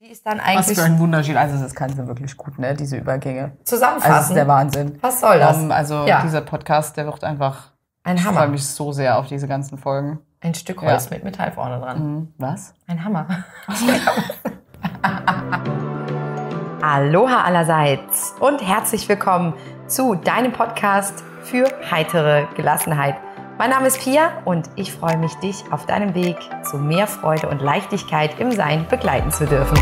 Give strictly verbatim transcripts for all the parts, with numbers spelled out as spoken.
Die ist dann eigentlich... Was für ein Wunderschied. Also das kann sie wirklich gut, ne? Diese Übergänge. Zusammenfassen. Also das ist der Wahnsinn. Was soll das? Um, also ja. Dieser Podcast, der wird einfach... Ein Hammer. Ich freue mich so sehr auf diese ganzen Folgen. Ein Stück Holz ja. mit Metall vorne dran. Mhm. Was? Ein Hammer. Aloha allerseits und herzlich willkommen zu deinem Podcast für heitere Gelassenheit. Mein Name ist Pia und ich freue mich, dich auf deinem Weg zu mehr Freude und Leichtigkeit im Sein begleiten zu dürfen.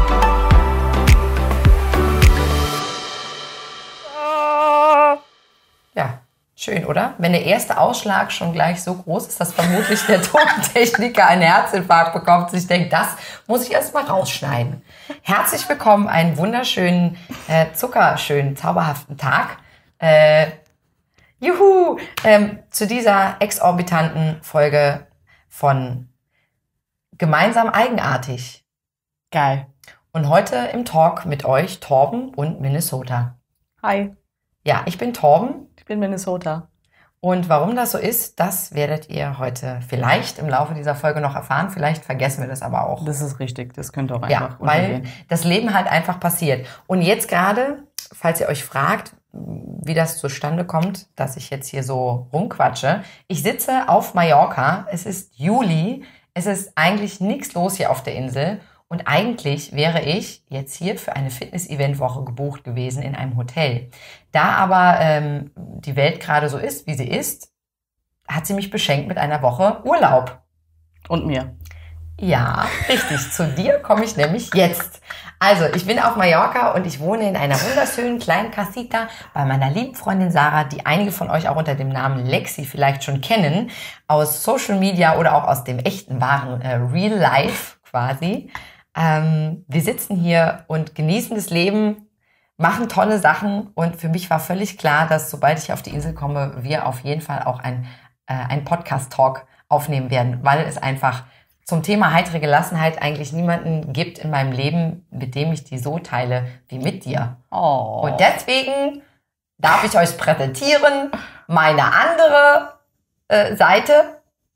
Ja, schön, oder? Wenn der erste Ausschlag schon gleich so groß ist, dass vermutlich der Tontechniker einen Herzinfarkt bekommt und sich denkt, das muss ich erst mal rausschneiden. Herzlich willkommen, einen wunderschönen, äh, zuckerschönen, zauberhaften Tag. Äh, Juhu! Ähm, zu dieser exorbitanten Folge von Gemeinsam Eigenartig. Geil. Und heute im Talk mit euch Torben und Minnesota. Hi. Ja, ich bin Torben. Ich bin Minnesota. Und warum das so ist, das werdet ihr heute vielleicht im Laufe dieser Folge noch erfahren. Vielleicht vergessen wir das aber auch. Das ist richtig. Das könnte auch einfach Ja, weil untergehen. das Leben halt einfach passiert. Und jetzt gerade, falls ihr euch fragt, wie das zustande kommt, dass ich jetzt hier so rumquatsche. Ich sitze auf Mallorca, es ist Juli, es ist eigentlich nichts los hier auf der Insel und eigentlich wäre ich jetzt hier für eine Fitness-Event-Woche gebucht gewesen in einem Hotel. Da aber ähm, die Welt gerade so ist, wie sie ist, hat sie mich beschenkt mit einer Woche Urlaub. Und mir. Ja, richtig. Zu dir komme ich nämlich jetzt. Also, ich bin auf Mallorca und ich wohne in einer wunderschönen kleinen Casita bei meiner lieben Freundin Sarah, die einige von euch auch unter dem Namen Lexi vielleicht schon kennen, aus Social Media oder auch aus dem echten, wahren äh, Real Life quasi. Ähm, wir sitzen hier und genießen das Leben, machen tolle Sachen und für mich war völlig klar, dass sobald ich auf die Insel komme, wir auf jeden Fall auch ein, äh, ein Podcast-Talk aufnehmen werden, weil es einfach zum Thema heitere Gelassenheit eigentlich niemanden gibt in meinem Leben, mit dem ich die so teile wie mit dir. Oh. Und deswegen darf ich euch präsentieren meine andere äh, Seite.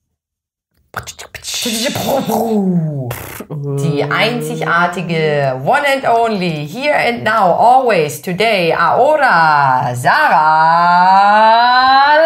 Die einzigartige One and Only, here and now, always, today, ahora, Sarah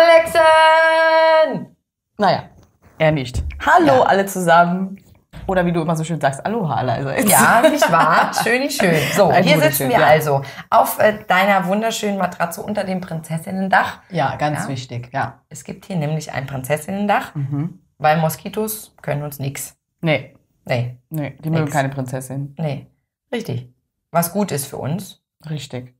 Lexen. Naja, er nicht. Hallo Ja. alle zusammen. Oder wie du immer so schön sagst, Aloha allerseits. Ja, nicht wahr? Schön, schön. So, Ein hier wunderschön, sitzen wir ja. also auf äh, deiner wunderschönen Matratze unter dem Prinzessinnendach. Ja, ganz Ja. wichtig, ja. Es gibt hier nämlich ein Prinzessinnendach, Mhm. weil Moskitos können uns nix. Nee, Nee, nee, die mögen Nix. keine Prinzessin. nee. Richtig. Was gut ist für uns. Richtig.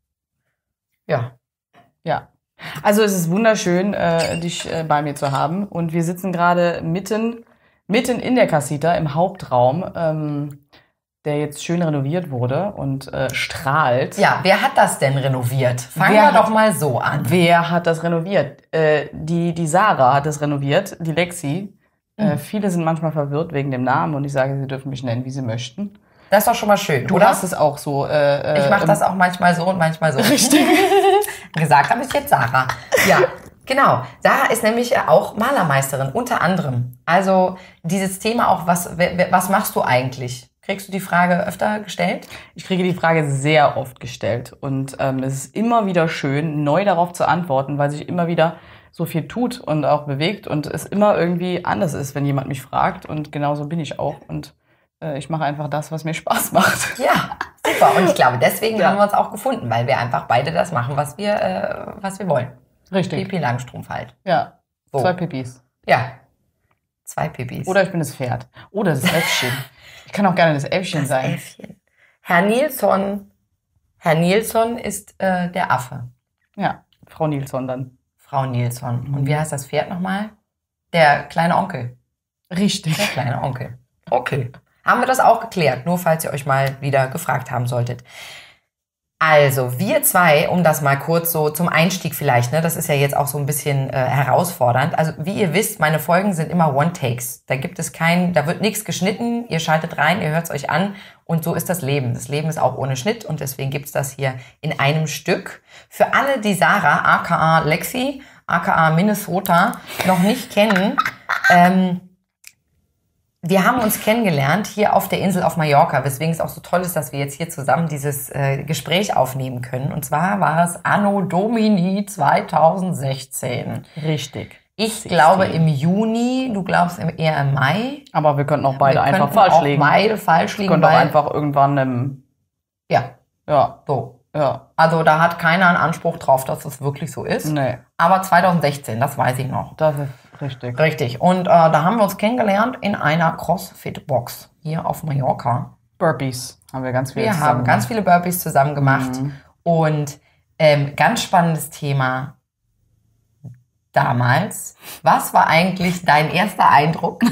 Ja. Ja. Also es ist wunderschön, äh, dich äh, bei mir zu haben. Und wir sitzen gerade mitten, mitten in der Casita im Hauptraum, ähm, der jetzt schön renoviert wurde und äh, strahlt. Ja, wer hat das denn renoviert? Fangen Wer wir hat- doch mal so an. Wer hat das renoviert? Äh, die, die Sarah hat das renoviert, die Lexi. Äh, viele sind manchmal verwirrt wegen dem Namen und ich sage, sie dürfen mich nennen, wie sie möchten. Das ist doch schon mal schön, Du oder? hast es auch so. Äh, Ich mache ähm, das auch manchmal so und manchmal so. Richtig. Gesagt habe ich jetzt Sarah. Ja, genau. Sarah ist nämlich auch Malermeisterin, unter anderem. Also dieses Thema auch, was, wer- wer- was machst du eigentlich? Kriegst du die Frage öfter gestellt? Ich kriege die Frage sehr oft gestellt und ähm, es ist immer wieder schön, neu darauf zu antworten, weil sich immer wieder so viel tut und auch bewegt und es immer irgendwie anders ist, wenn jemand mich fragt und genauso bin ich auch und äh, ich mache einfach das, was mir Spaß macht. Ja, super. Und ich glaube, deswegen Ja. haben wir uns auch gefunden, weil wir einfach beide das machen, was wir, äh, was wir wollen. Richtig. Pipi Langstrumpf halt. Ja, So. zwei Pipis. Ja. Zwei Pipis. Oder ich bin das Pferd. Oder das Äffchen. Ich kann auch gerne das Äffchen das sein. Äffchen. Herr Nilsson, Herr Nilsson ist äh, der Affe. Ja, Frau Nilsson dann. Frau Nilsson. Mhm. Und wie heißt das Pferd nochmal? Der kleine Onkel. Richtig. Der kleine Onkel. Okay. Haben wir das auch geklärt, nur falls ihr euch mal wieder gefragt haben solltet. Also, wir zwei, um das mal kurz so zum Einstieg vielleicht, ne, das ist ja jetzt auch so ein bisschen äh, herausfordernd. Also, wie ihr wisst, meine Folgen sind immer One-Takes. Da gibt es kein, da wird nichts geschnitten, ihr schaltet rein, ihr hört es euch an und so ist das Leben. Das Leben ist auch ohne Schnitt und deswegen gibt's das hier in einem Stück. Für alle, die Sarah, aka Lexi, aka Minnesota, noch nicht kennen, ähm, wir haben uns kennengelernt hier auf der Insel auf Mallorca, weswegen es auch so toll ist, dass wir jetzt hier zusammen dieses äh, Gespräch aufnehmen können. Und zwar war es Anno Domini zwanzig sechzehn. Richtig. Ich sechzehn. glaube im Juni, du glaubst eher im Mai. Aber wir könnten auch beide wir einfach könnten falsch auch liegen. Beide falsch liegen. Könnte auch weil, einfach irgendwann im... Ja, Ja, so. ja. Also da hat keiner einen Anspruch drauf, dass das wirklich so ist. Nee, Aber zwanzig sechzehn, das weiß ich noch. das ist richtig. Richtig. Und äh, da haben wir uns kennengelernt in einer CrossFit-Box hier auf Mallorca. Burpees haben wir ganz viel Wir zusammen haben ganz viele Burpees zusammen gemacht. Mhm. Und ähm, ganz spannendes Thema damals. Was war eigentlich dein erster Eindruck?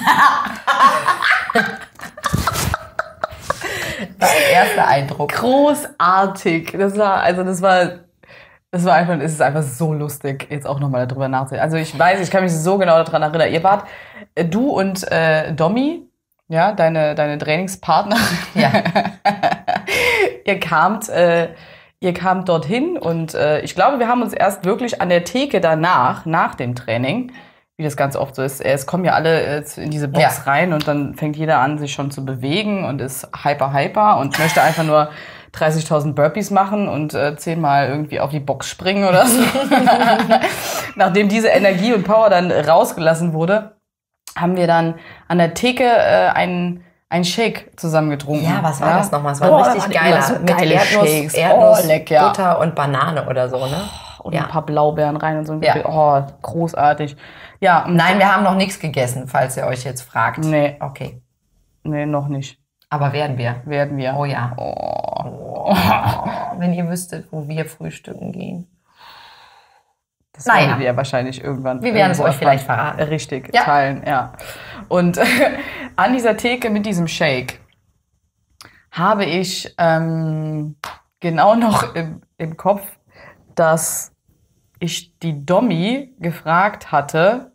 Dein erster Eindruck. Großartig. Das war, also das war, das war einfach, es ist einfach so lustig, jetzt auch nochmal darüber nachzudenken. Also ich weiß, ich kann mich so genau daran erinnern. Ihr wart, äh, du und äh, Domi, ja, deine, deine Trainingspartnerin. Ja. ihr kamt, äh, ihr kamt dorthin und äh, ich glaube, wir haben uns erst wirklich an der Theke danach, nach dem Training, wie das ganz oft so ist, es kommen ja alle äh, in diese Box Ja. rein und dann fängt jeder an, sich schon zu bewegen und ist hyper, hyper und möchte einfach nur dreißigtausend Burpees machen und äh, zehnmal irgendwie auf die Box springen oder so. Nachdem diese Energie und Power dann rausgelassen wurde, haben wir dann an der Theke äh, einen, einen Shake zusammen getrunken. Ja, was war ja? das nochmal? Es war Boah, ein richtig das waren geiler. immer so mit geile Erdnuss, Shakes. Erdnuss Oh, lecker. Butter und Banane oder so, ne? Und Ja. ein paar Blaubeeren rein und so. Ja. Oh, großartig. Ja, und Nein, wir haben noch nichts gegessen, falls ihr euch jetzt fragt. Nee. Okay. nee, noch nicht. Aber werden wir. Werden wir. Oh ja. Oh. Wenn ihr wüsstet, wo wir frühstücken gehen. Das Naja. werden wir wahrscheinlich irgendwann. Wir werden es irgendwo euch vielleicht erfahren. verraten. Richtig, Ja. teilen, ja. Und an dieser Theke mit diesem Shake habe ich ähm, genau noch im, im Kopf, dass ich die Domi gefragt hatte,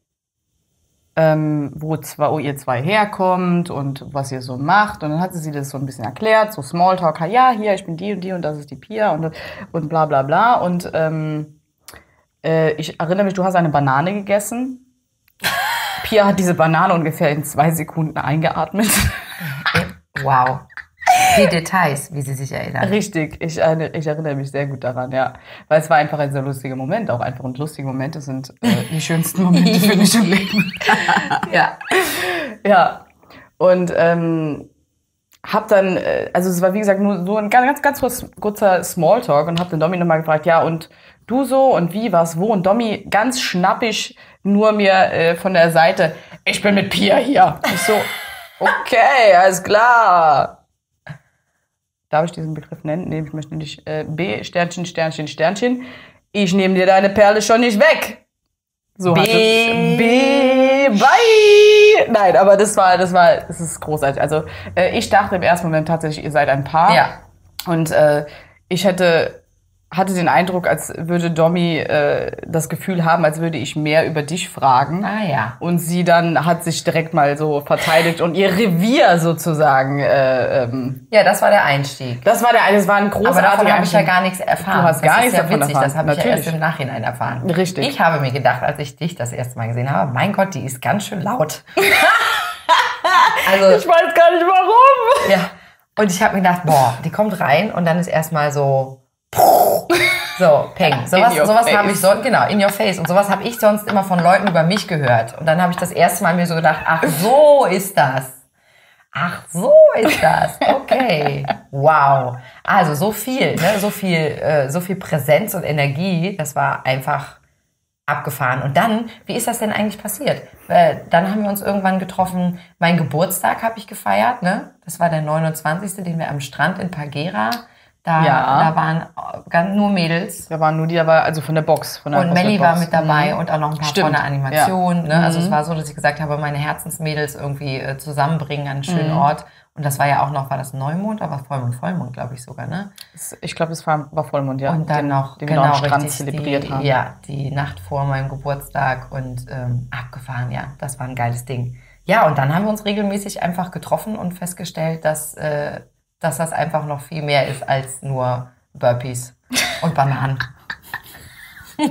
ähm, wo, zwei, wo ihr zwei herkommt und was ihr so macht. Und dann hatte sie das so ein bisschen erklärt, so Smalltalk, ja, hier, ich bin die und die und das ist die Pia und, und bla bla bla. Und ähm, äh, ich erinnere mich, du hast eine Banane gegessen. Pia hat diese Banane ungefähr in zwei Sekunden eingeatmet. Wow. Die Details, wie sie sich erinnern. Richtig, ich, äh, ich erinnere mich sehr gut daran, ja. Weil es war einfach ein sehr lustiger Moment, auch einfach. Und lustige Momente sind äh, die schönsten Momente für mich im Leben. Ja. Ja. Und ähm, hab dann, äh, also es war wie gesagt nur so ein ganz, ganz, ganz kurzer Smalltalk und hab den Domi nochmal gefragt, ja, und du so und wie, was, wo? Und Domi ganz schnappig nur mir äh, von der Seite, ich bin mit Pia hier. Ich so, okay, alles klar. Darf ich diesen Begriff nennen? Nee, ich möchte nicht. Äh, B, Sternchen, Sternchen, Sternchen. Ich nehme dir deine Perle schon nicht weg. So B. hat es. B, bye. Nein, aber das war, das war, das ist großartig. Also äh, ich dachte im ersten Moment tatsächlich, ihr seid ein Paar. Ja. Und äh, ich hätte, hatte den Eindruck, als würde Domi äh, das Gefühl haben, als würde ich mehr über dich fragen. Ah ja. Und sie dann hat sich direkt mal so verteidigt und ihr Revier sozusagen. Äh, ähm, Ja, das war der Einstieg. das war der, das war ein Aber großartiger davon habe ich ja Einstieg. gar nichts erfahren. Du hast gar das nichts ist ja davon witzig, erfahren. das habe ich ja Natürlich. erst im Nachhinein erfahren. Richtig. Ich habe mir gedacht, als ich dich das erste Mal gesehen habe, mein Gott, die ist ganz schön laut. Also, Ich weiß gar nicht warum. ja. Und ich habe mir gedacht, boah, die kommt rein und dann ist erstmal so, so, peng. Sowas, In your sowas face. habe ich so, genau, in your face. Und sowas habe ich sonst immer von Leuten über mich gehört. Und dann habe ich das erste Mal mir so gedacht, ach, so ist das. Ach, so ist das. Okay. Wow. Also so viel, ne? so viel, äh, so viel Präsenz und Energie. Das war einfach abgefahren. Und dann, wie ist das denn eigentlich passiert? Äh, dann haben wir uns irgendwann getroffen. Mein Geburtstag habe ich gefeiert. Ne? Das war der neunundzwanzigste, den wir am Strand in Pagera. Da, Ja. da waren ganz, nur Mädels. Da waren nur die dabei, also von der Box. Von der Und CrossFit Melli war Box. mit dabei Mhm. und auch noch ein paar Stimmt. von der Animation. Ja. Ne? Also Mhm. es war so, dass ich gesagt habe, meine Herzensmädels irgendwie äh, zusammenbringen an einen schönen Mhm. Ort. Und das war ja auch noch, war das Neumond, aber Vollmond, Vollmond, glaube ich sogar, ne? Ich glaube, das war, war Vollmond, ja. Und dann den, noch, den wir genau, noch am Strand richtig, zelebriert die, haben. ja, die Nacht vor meinem Geburtstag und ähm, abgefahren, ja, das war ein geiles Ding. Ja, und dann haben wir uns regelmäßig einfach getroffen und festgestellt, dass, äh, dass das einfach noch viel mehr ist als nur Burpees und Bananen.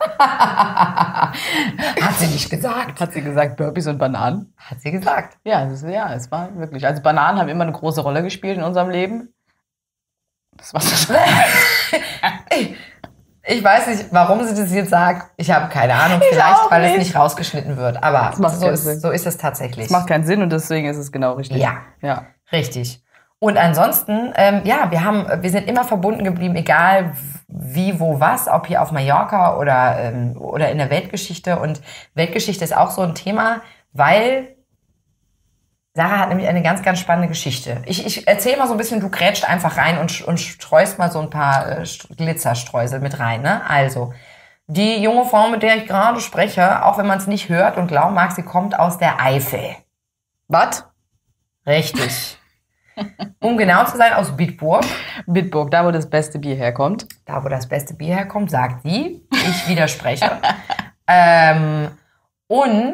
Hat sie nicht gesagt. Hat sie gesagt, Burpees und Bananen? Hat sie gesagt. Ja, das, ja, es war wirklich. Also Bananen haben immer eine große Rolle gespielt in unserem Leben. Das war das. ich, ich weiß nicht, warum sie das jetzt sagt. Ich habe keine Ahnung. Ich Vielleicht, weil nicht. es nicht rausgeschnitten wird. Aber so ist, Sinn. so ist es tatsächlich. Es macht keinen Sinn und deswegen ist es genau richtig. Ja, ja. Richtig. Und ansonsten, ähm, ja, wir haben, wir sind immer verbunden geblieben, egal wie, wo, was, ob hier auf Mallorca oder, ähm, oder in der Weltgeschichte. Und Weltgeschichte ist auch so ein Thema, weil Sarah hat nämlich eine ganz, ganz spannende Geschichte. Ich, ich erzähle mal so ein bisschen, du grätscht einfach rein und, und streust mal so ein paar äh, Glitzerstreusel mit rein. Ne? Also, die junge Frau, mit der ich gerade spreche, auch wenn man es nicht hört und glauben mag, sie kommt aus der Eifel. Was? Richtig. Um genau zu sein, aus Bitburg. Bitburg, da wo das beste Bier herkommt. Da wo das beste Bier herkommt, sagt sie. Ich widerspreche. ähm, und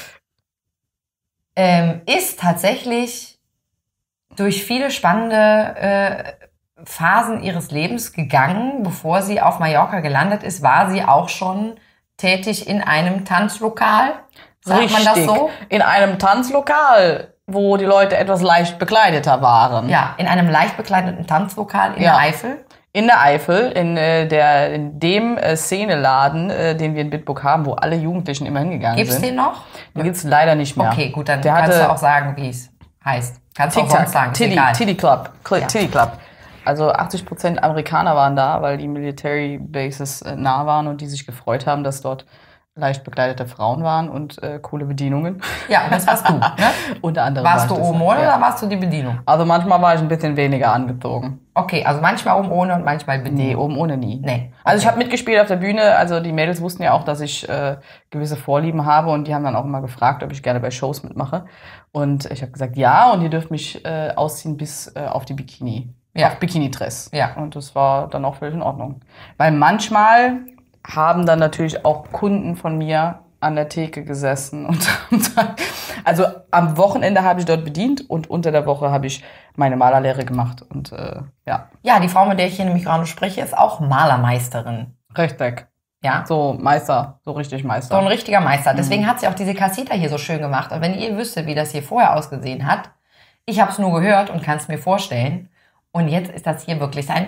ähm, ist tatsächlich durch viele spannende äh, Phasen ihres Lebens gegangen. Bevor sie auf Mallorca gelandet ist, war sie auch schon tätig in einem Tanzlokal. Sagt Richtig. man das so? In einem Tanzlokal, wo die Leute etwas leicht bekleideter waren. Ja, in einem leicht bekleideten Tanzlokal in Ja. der Eifel. In der Eifel, in, äh, der, in dem äh, Szeneladen, äh, den wir in Bitburg haben, wo alle Jugendlichen immer hingegangen Gibt's sind. den noch? Den gibt's leider nicht mehr. Okay, gut, dann Der kannst hatte du auch sagen, wie es heißt. Kannst du auch sonst sagen, ist Tiddy, egal. Tiddy Club. Cl Ja. Tiddy Club. Also achtzig Prozent Amerikaner waren da, weil die Military Bases äh, nah waren und die sich gefreut haben, dass dort leicht bekleidete Frauen waren und äh, coole Bedienungen. Ja, und das warst du, ne? Unter anderem Warst war du ich das, oben ohne ja. oder warst du die Bedienung? Also manchmal war ich ein bisschen weniger angezogen. Okay, also manchmal oben ohne und manchmal Bedienung. Nee, oben ohne nie. Nee. Also ich Okay. habe mitgespielt auf der Bühne, also die Mädels wussten ja auch, dass ich äh, gewisse Vorlieben habe und die haben dann auch immer gefragt, ob ich gerne bei Shows mitmache. Und ich habe gesagt, ja, und ihr dürft mich äh, ausziehen bis äh, auf die Bikini. Ja. Auf Bikini-Dress. Ja. Und das war dann auch völlig in Ordnung. Weil manchmal haben dann natürlich auch Kunden von mir an der Theke gesessen und, und dann, also am Wochenende habe ich dort bedient und unter der Woche habe ich meine Malerlehre gemacht und äh, ja. Ja, die Frau, mit der ich hier nämlich gerade spreche, ist auch Malermeisterin. Richtig. Ja. So Meister, so richtig Meister. So ein richtiger Meister. Deswegen hat sie auch diese Casita hier so schön gemacht. Und wenn ihr wüsstet, wie das hier vorher ausgesehen hat, ich habe es nur gehört und kann es mir vorstellen. Und jetzt ist das hier wirklich ein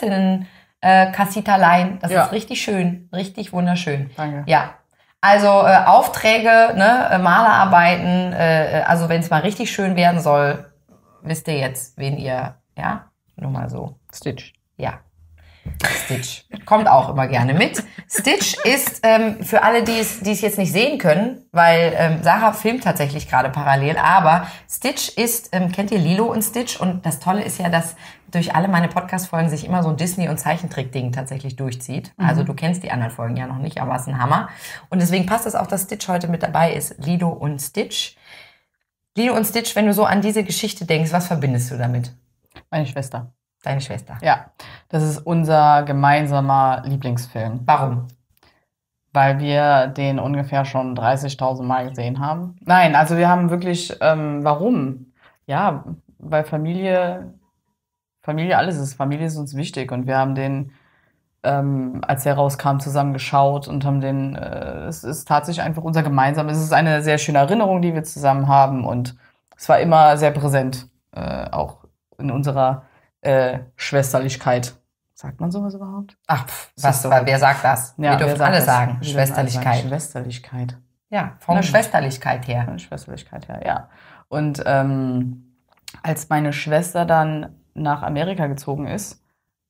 Prinzessinnen-Casita-Lein. Das Ja. ist richtig schön, richtig wunderschön. Danke. Ja. Also äh, Aufträge, ne, äh, Malerarbeiten, äh, äh, also wenn es mal richtig schön werden soll, wisst ihr jetzt, wen ihr, ja, nur mal so. Stitch. Ja. Stitch. Kommt auch immer gerne mit. Stitch ist, ähm, für alle, die es, die es jetzt nicht sehen können, weil ähm, Sarah filmt tatsächlich gerade parallel, aber Stitch ist, ähm, kennt ihr Lilo und Stitch? Und das Tolle ist ja, dass durch alle meine Podcast-Folgen sich immer so ein Disney- und Zeichentrick-Ding tatsächlich durchzieht. Mhm. Also du kennst die anderen Folgen ja noch nicht, aber es ist ein Hammer. Und deswegen passt es auch, dass Stitch heute mit dabei ist. Lilo und Stitch. Lilo und Stitch, wenn du so an diese Geschichte denkst, was verbindest du damit? Meine Schwester. Deine Schwester. Ja, das ist unser gemeinsamer Lieblingsfilm, Warum? weil wir den ungefähr schon dreißigtausend Mal gesehen haben. Nein, also wir haben wirklich, ähm, warum? Ja, weil Familie, Familie alles ist. Familie ist uns wichtig und wir haben den, ähm, als er rauskam, zusammen geschaut und haben den, äh, es ist tatsächlich einfach unser gemeinsamer, es ist eine sehr schöne Erinnerung, die wir zusammen haben und es war immer sehr präsent, äh, auch in unserer äh, Schwesterlichkeit. Sagt man sowas überhaupt? Ach, pf, Das was, ist so. wer sagt das? Ja, wir dürfen wer sagt alle das? sagen. Wir dürfen alle Schwesterlichkeit. sagen. Schwesterlichkeit. Ja, von Na der gut. Schwesterlichkeit her. Von der Schwesterlichkeit her, ja. Und ähm, als meine Schwester dann nach Amerika gezogen ist,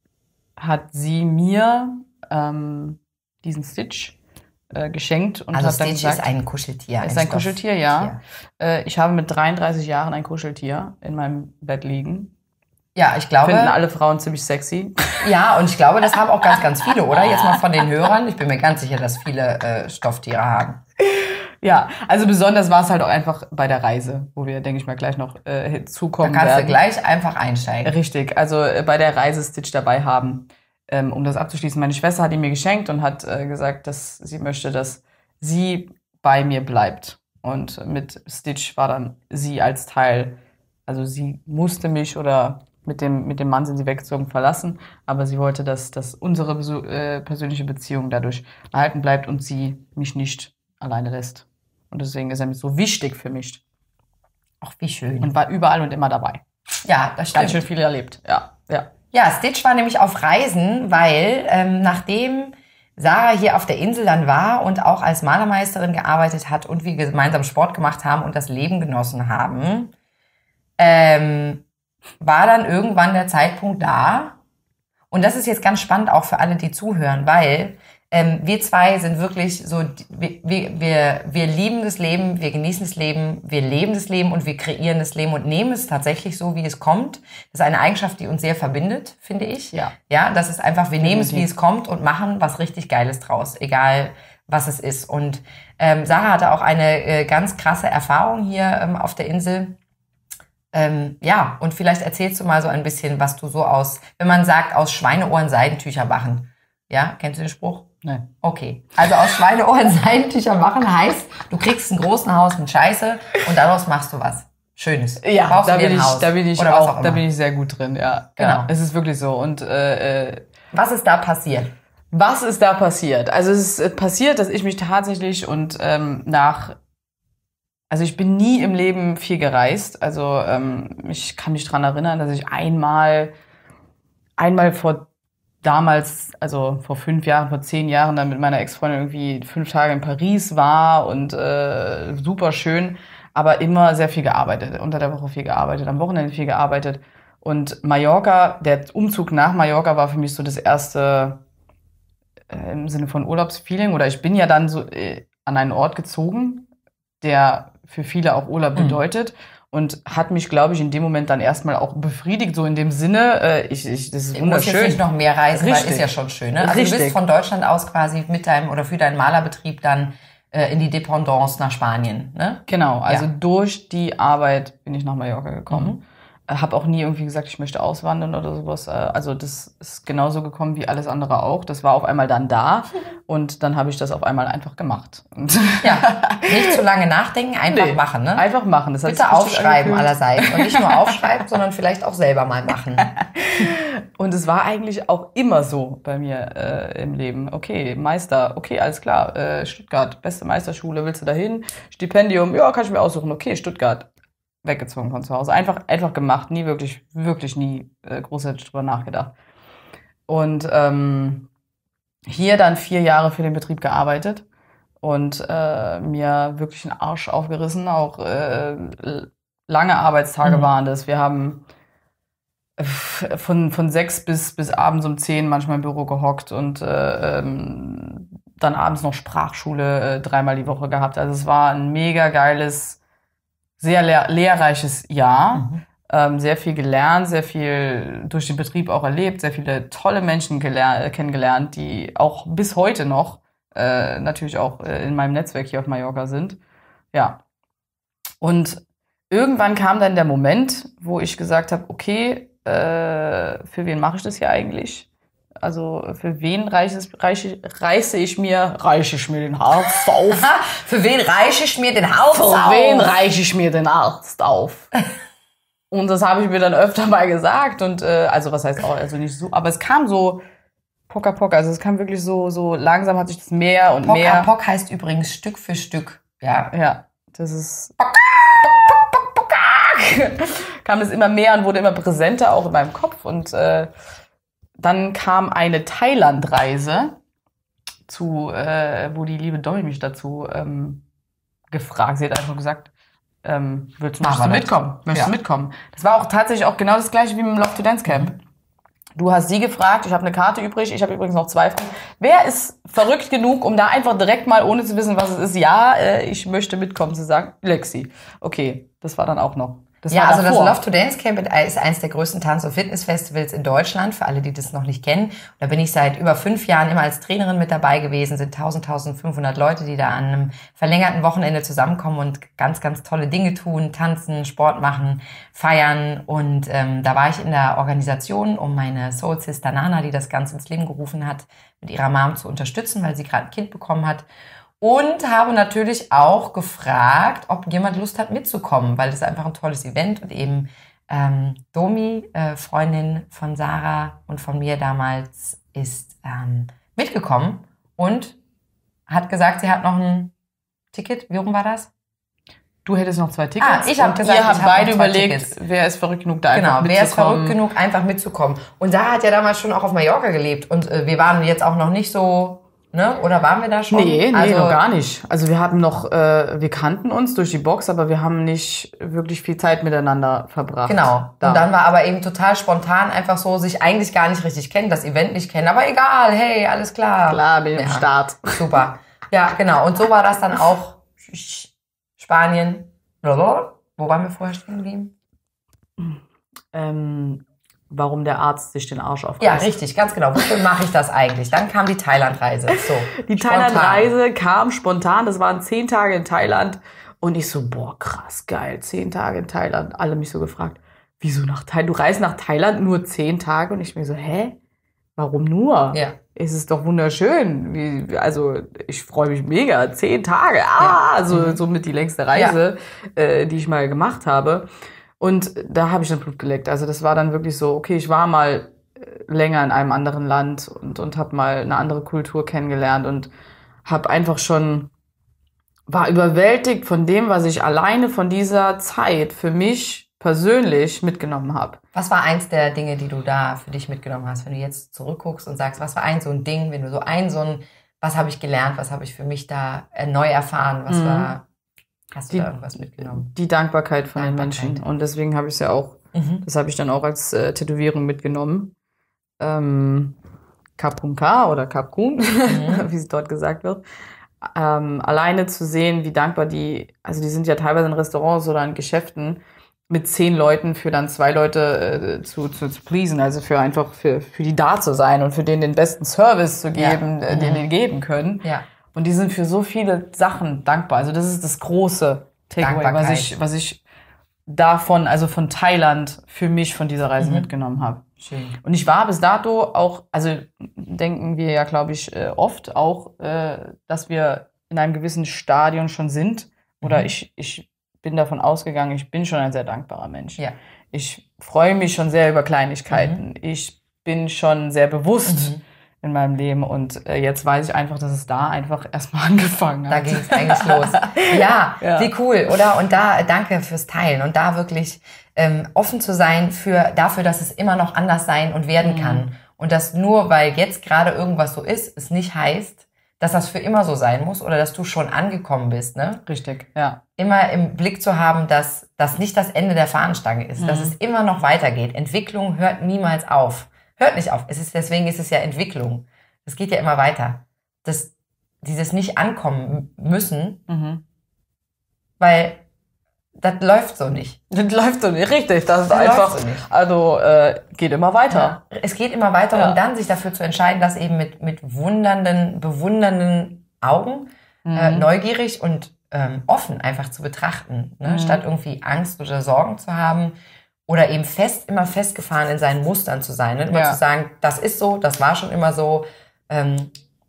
hat sie mir ähm, diesen Stitch äh, geschenkt und Also hat dann Stitch gesagt, ist ein Kuscheltier. ist ein Stoff- Kuscheltier, ja. Tier. Äh, ich habe mit dreiunddreißig Jahren ein Kuscheltier in meinem Bett liegen. Ja, ich glaube. Finden alle Frauen ziemlich sexy. Ja, und ich glaube, das haben auch ganz, ganz viele, oder? Jetzt mal von den Hörern. Ich bin mir ganz sicher, dass viele äh, Stofftiere haben. Ja, also besonders war es halt auch einfach bei der Reise, wo wir, denke ich mal, gleich noch äh, Da hinzukommen kannst du werden. gleich einfach einsteigen. Richtig, also äh, bei der Reise Stitch dabei haben, ähm, um das abzuschließen. Meine Schwester hat ihn mir geschenkt und hat äh, gesagt, dass sie möchte, dass sie bei mir bleibt. Und mit Stitch war dann sie als Teil, also sie musste mich oder mit dem, mit dem Mann sind sie weggezogen, verlassen, aber sie wollte, dass, dass unsere äh, persönliche Beziehung dadurch erhalten bleibt und sie mich nicht alleine lässt. Und deswegen ist er so wichtig für mich. Ach, wie schön. Und war überall und immer dabei. Ja, das stimmt. Ganz schön viel erlebt, ja. Ja, ja Stitch war nämlich auf Reisen, weil ähm, nachdem Sarah hier auf der Insel dann war und auch als Malermeisterin gearbeitet hat und wir gemeinsam Sport gemacht haben und das Leben genossen haben, ähm, war dann irgendwann der Zeitpunkt da. Und das ist jetzt ganz spannend auch für alle, die zuhören, weil ähm, wir zwei sind wirklich so, wir, wir, wir lieben das Leben, wir genießen das Leben, wir leben das Leben und wir kreieren das Leben und nehmen es tatsächlich so, wie es kommt. Das ist eine Eigenschaft, die uns sehr verbindet, finde ich. Ja. Ja, das ist einfach, wir nehmen es, wie es kommt und machen was richtig Geiles draus, egal was es ist. Und ähm, Sarah hatte auch eine äh, ganz krasse Erfahrung hier ähm, auf der Insel. Ähm, ja, und vielleicht erzählst du mal so ein bisschen, was du so aus, wenn man sagt, aus Schweineohren Seidentücher machen. Ja, kennst du den Spruch? Nein. Okay. Also aus Schweineohren Seidentücher machen heißt, du kriegst einen großen Haus mit Scheiße und daraus machst du was Schönes. Ja, Baust da du dir bin ein ich, Haus da bin ich oder was auch, auch da immer. bin ich sehr gut drin, ja. Genau. Ja, es ist wirklich so. Und äh, äh, was ist da passiert? Was ist da passiert? Also es ist passiert, dass ich mich tatsächlich und ähm, nach Also ich bin nie im Leben viel gereist. Also ähm, ich kann mich dran erinnern, dass ich einmal, einmal vor damals, also vor fünf Jahren, vor zehn Jahren dann mit meiner Ex-Freundin irgendwie fünf Tage in Paris war und äh, super schön, aber immer sehr viel gearbeitet. Unter der Woche viel gearbeitet, am Wochenende viel gearbeitet. Und Mallorca, der Umzug nach Mallorca war für mich so das erste äh, im Sinne von Urlaubsfeeling. Oder ich bin ja dann so äh, an einen Ort gezogen, der für viele auch Urlaub bedeutet. Mhm. Und hat mich, glaube ich, in dem Moment dann erstmal auch befriedigt, so in dem Sinne, äh, ich, ich, das ist wunderschön. Du musst jetzt nicht noch mehr reisen, Richtig. weil ist ja schon schön. Ne? Also Richtig. du bist von Deutschland aus quasi mit deinem oder für deinen Malerbetrieb dann äh, in die Dependance nach Spanien. Ne? Genau, also ja. durch die Arbeit bin ich nach Mallorca gekommen. Mhm. Habe auch nie irgendwie gesagt, ich möchte auswandern oder sowas. Also das ist genauso gekommen wie alles andere auch. Das war auf einmal dann da und dann habe ich das auf einmal einfach gemacht. Und ja, nicht zu lange nachdenken, einfach nee, machen. Ne? Einfach machen. Das Bitte aufschreiben allerseits und nicht nur aufschreiben, sondern vielleicht auch selber mal machen. Und es war eigentlich auch immer so bei mir äh, im Leben. Okay, Meister, okay, alles klar. Äh, Stuttgart, beste Meisterschule, willst du dahin? Stipendium, ja, kann ich mir aussuchen. Okay, Stuttgart. Weggezogen von zu Hause. Einfach, einfach gemacht, nie wirklich, wirklich nie äh, großartig drüber nachgedacht. Und ähm, hier dann vier Jahre für den Betrieb gearbeitet und äh, mir wirklich einen Arsch aufgerissen. Auch äh, lange Arbeitstage mhm. waren das. Wir haben von, von sechs bis, bis abends um zehn manchmal im Büro gehockt und äh, ähm, dann abends noch Sprachschule äh, dreimal die Woche gehabt. Also es war ein mega geiles, sehr lehr- lehrreiches Jahr, mhm. ähm, sehr viel gelernt, sehr viel durch den Betrieb auch erlebt, sehr viele tolle Menschen geler- kennengelernt, die auch bis heute noch äh, natürlich auch äh, in meinem Netzwerk hier auf Mallorca sind. Ja. Und irgendwann kam dann der Moment, wo ich gesagt habe, okay, äh, für wen mache ich das hier eigentlich? Also für wen reiche, reiche, reiße ich mir, reiche ich mir den Arzt auf? Für wen reiche ich mir den Arzt für auf? Für wen reiche ich mir den Arzt auf? Und das habe ich mir dann öfter mal gesagt. Und äh, also was heißt auch, also nicht so, aber es kam so pocker pocker. Also es kam wirklich so, so langsam hat sich das mehr und Pocker, mehr. Pock heißt übrigens Stück für Stück. Ja, ja, das ist. Pock, pock, pock, pock. Kam das immer mehr und wurde immer präsenter auch in meinem Kopf und äh, dann kam eine Thailand-Reise, zu, äh, wo die liebe Domi mich dazu ähm, gefragt. Sie hat einfach gesagt, ähm, willst du, möchtest du mitkommen? Möchtest ja. du mitkommen? Das war auch tatsächlich auch genau das gleiche wie mit dem Love to Dance Camp. Du hast sie gefragt, ich habe eine Karte übrig, ich habe übrigens noch zwei Fragen. Wer ist verrückt genug, um da einfach direkt mal, ohne zu wissen, was es ist, ja, äh, ich möchte mitkommen, zu sagen, Lexi. Okay, das war dann auch noch. Das ja, also davor. das Love to Dance Camp ist eines der größten Tanz- und Fitnessfestivals in Deutschland, für alle, die das noch nicht kennen. Da bin ich seit über fünf Jahren immer als Trainerin mit dabei gewesen, sind tausend, tausendfünfhundert Leute, die da an einem verlängerten Wochenende zusammenkommen und ganz, ganz tolle Dinge tun, tanzen, Sport machen, feiern. Und ähm, da war ich in der Organisation, um meine Soul Sister Nana, die das Ganze ins Leben gerufen hat, mit ihrer Mom zu unterstützen, weil sie gerade ein Kind bekommen hat. Und habe natürlich auch gefragt, ob jemand Lust hat mitzukommen, weil das ist einfach ein tolles Event und eben Ähm, Domi, äh, Freundin von Sarah und von mir damals, ist ähm, mitgekommen und hat gesagt, sie hat noch ein Ticket. Wie rum war das? Du hättest noch zwei Tickets. Ah, ich habe gesagt, ihr habt ich hab beide noch zwei überlegt, Tickets. wer ist verrückt genug, da einfach Genau, mitzukommen. wer ist verrückt genug, einfach mitzukommen. Und Sarah hat ja damals schon auch auf Mallorca gelebt und äh, wir waren jetzt auch noch nicht so, ne? Oder waren wir da schon? Nee, nee, also, noch gar nicht. Also wir hatten noch, äh, wir kannten uns durch die Box, aber wir haben nicht wirklich viel Zeit miteinander verbracht. Genau. Da. Und dann war aber eben total spontan einfach so, sich eigentlich gar nicht richtig kennen, das Event nicht kennen, aber egal, hey, alles klar. Klar, bin ich Ja. am Start. Super. Ja, genau. Und so war das dann auch Spanien. Wo waren wir vorher stehen geblieben? Ähm, warum der Arzt sich den Arsch aufreißt. Ja, richtig, ganz genau. Wofür mache ich das eigentlich? Dann kam die Thailand-Reise. So, Die Thailand-Reise kam spontan. Das waren zehn Tage in Thailand. Und ich so, boah, krass, geil. Zehn Tage in Thailand. Alle mich so gefragt, wieso nach Thailand? Du reist nach Thailand nur zehn Tage? Und ich mir so, hä? Warum nur? Ja. Es ist doch wunderschön. Wie, also ich freue mich mega. Zehn Tage. Ah, Ja. so, Mhm. somit die längste Reise, ja. äh, die ich mal gemacht habe. Und da habe ich dann Blut geleckt. Also das war dann wirklich so, okay, ich war mal länger in einem anderen Land und, und habe mal eine andere Kultur kennengelernt und habe einfach schon, war überwältigt von dem, was ich alleine von dieser Zeit für mich persönlich mitgenommen habe. Was war eins der Dinge, die du da für dich mitgenommen hast, wenn du jetzt zurückguckst und sagst, was war ein so ein Ding, wenn du so ein so ein, was habe ich gelernt, was habe ich für mich da neu erfahren, was mhm. war, hast du die, da irgendwas mitgenommen? Die Dankbarkeit von Dankbarkeit. den Menschen. Und deswegen habe ich es ja auch, mhm. das habe ich dann auch als äh, Tätowierung mitgenommen. Ähm, Kapun-Ka oder Kapkun, mhm. wie es dort gesagt wird. Ähm, alleine zu sehen, wie dankbar die, also die sind ja teilweise in Restaurants oder in Geschäften, mit zehn Leuten für dann zwei Leute äh, zu, zu, zu pleasen, also für einfach für, für die da zu sein und für denen den besten Service zu geben, ja. äh, den die geben können. Ja. Und die sind für so viele Sachen dankbar. Also das ist das große Takeaway, was ich, was ich davon, also von Thailand für mich von dieser Reise mhm. mitgenommen habe. Schön. Und ich war bis dato auch, also denken wir ja, glaube ich, oft auch, äh, dass wir in einem gewissen Stadion schon sind. Oder mhm. ich, ich bin davon ausgegangen, ich bin schon ein sehr dankbarer Mensch. Ja. Ich freue mich schon sehr über Kleinigkeiten. Mhm. Ich bin schon sehr bewusst mhm. in meinem Leben. Und äh, jetzt weiß ich einfach, dass es da einfach erstmal angefangen hat. Da ging es eigentlich los. Ja, ja, wie cool, oder? Und da danke fürs Teilen und da wirklich ähm, offen zu sein für dafür, dass es immer noch anders sein und werden mhm. kann. Und dass nur, weil jetzt gerade irgendwas so ist, es nicht heißt, dass das für immer so sein muss oder dass du schon angekommen bist, ne? Richtig, ja. Immer im Blick zu haben, dass das nicht das Ende der Fahnenstange ist, mhm. dass es immer noch weitergeht. Entwicklung hört niemals auf. Hört nicht auf. Es ist, deswegen ist es ja Entwicklung. Es geht ja immer weiter. Das, dieses nicht ankommen müssen, mhm. weil das läuft so nicht. Das läuft so nicht, richtig. Das ist das einfach, so nicht. Also äh, geht immer weiter. Ja, es geht immer weiter ja. und dann sich dafür zu entscheiden, das eben mit, mit wundernden, bewundernden Augen, mhm. äh, neugierig und ähm, offen einfach zu betrachten, ne? Mhm. Statt irgendwie Angst oder Sorgen zu haben oder eben fest, immer festgefahren in seinen Mustern zu sein. Ne? Immer ja. zu sagen, das ist so, das war schon immer so. Ähm,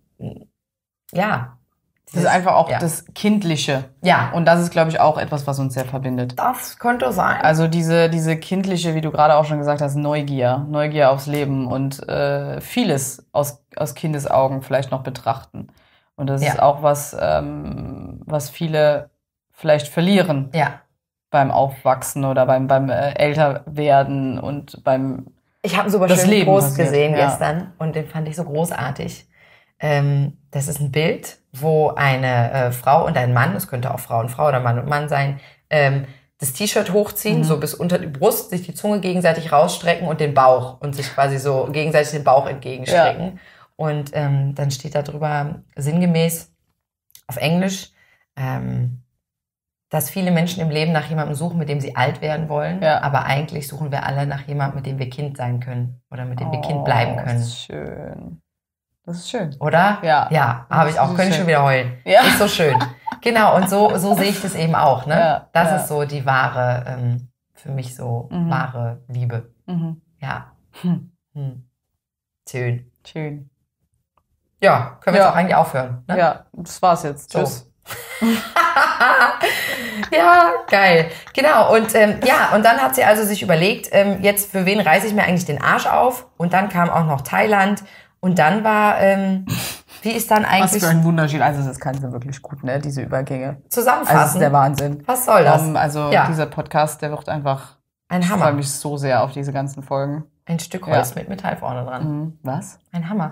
ja. Das ist einfach auch ja. das Kindliche. Ja. Und das ist, glaube ich, auch etwas, was uns sehr verbindet. Das könnte sein. Also diese, diese kindliche, wie du gerade auch schon gesagt hast, Neugier. Neugier aufs Leben und äh, vieles aus, aus Kindesaugen vielleicht noch betrachten. Und das ja. ist auch was, ähm, was viele vielleicht verlieren. Ja. Beim Aufwachsen oder beim, beim äh, Älterwerden und beim Ich habe einen super schönen Post gesehen ja. gestern und den fand ich so großartig. Ähm, das ist ein Bild, wo eine äh, Frau und ein Mann, es könnte auch Frau und Frau oder Mann und Mann sein, ähm, das T-Shirt hochziehen, mhm. so bis unter die Brust, sich die Zunge gegenseitig rausstrecken und den Bauch und sich quasi so gegenseitig den Bauch entgegenstrecken. Ja. Und ähm, dann steht da drüber sinngemäß auf Englisch, ähm, dass viele Menschen im Leben nach jemandem suchen, mit dem sie alt werden wollen, ja. aber eigentlich suchen wir alle nach jemandem, mit dem wir Kind sein können oder mit dem wir oh, Kind bleiben können. Das ist schön. Das ist schön. Oder? Ja. Ja, habe ich auch. So Könnte ich schon wieder heulen. Ja. Ist so schön. Genau, und so, so sehe ich das eben auch. Ne? Ja, das ja. ist so die wahre, ähm, für mich so mhm. wahre Liebe. Mhm. Ja. Hm. Hm. Schön. Schön. Ja, können wir ja. jetzt auch eigentlich aufhören. Ne? Ja, das war's jetzt. So. Tschüss. Ja, geil. Genau. Und ähm, ja, und dann hat sie also sich überlegt, ähm, jetzt für wen reiße ich mir eigentlich den Arsch auf? Und dann kam auch noch Thailand. Und dann war, ähm, wie ist dann eigentlich... Was für ein Wunderschied. Also das kannst du wirklich gut, ne? Diese Übergänge. Zusammenfassen. Also das ist der Wahnsinn. Was soll das? Um, also ja. dieser Podcast, der wird einfach... Ein Hammer. Ich freue mich so sehr auf diese ganzen Folgen. Ein Stück Holz ja. mit Metall vorne dran. Mhm. Was? Ein Hammer.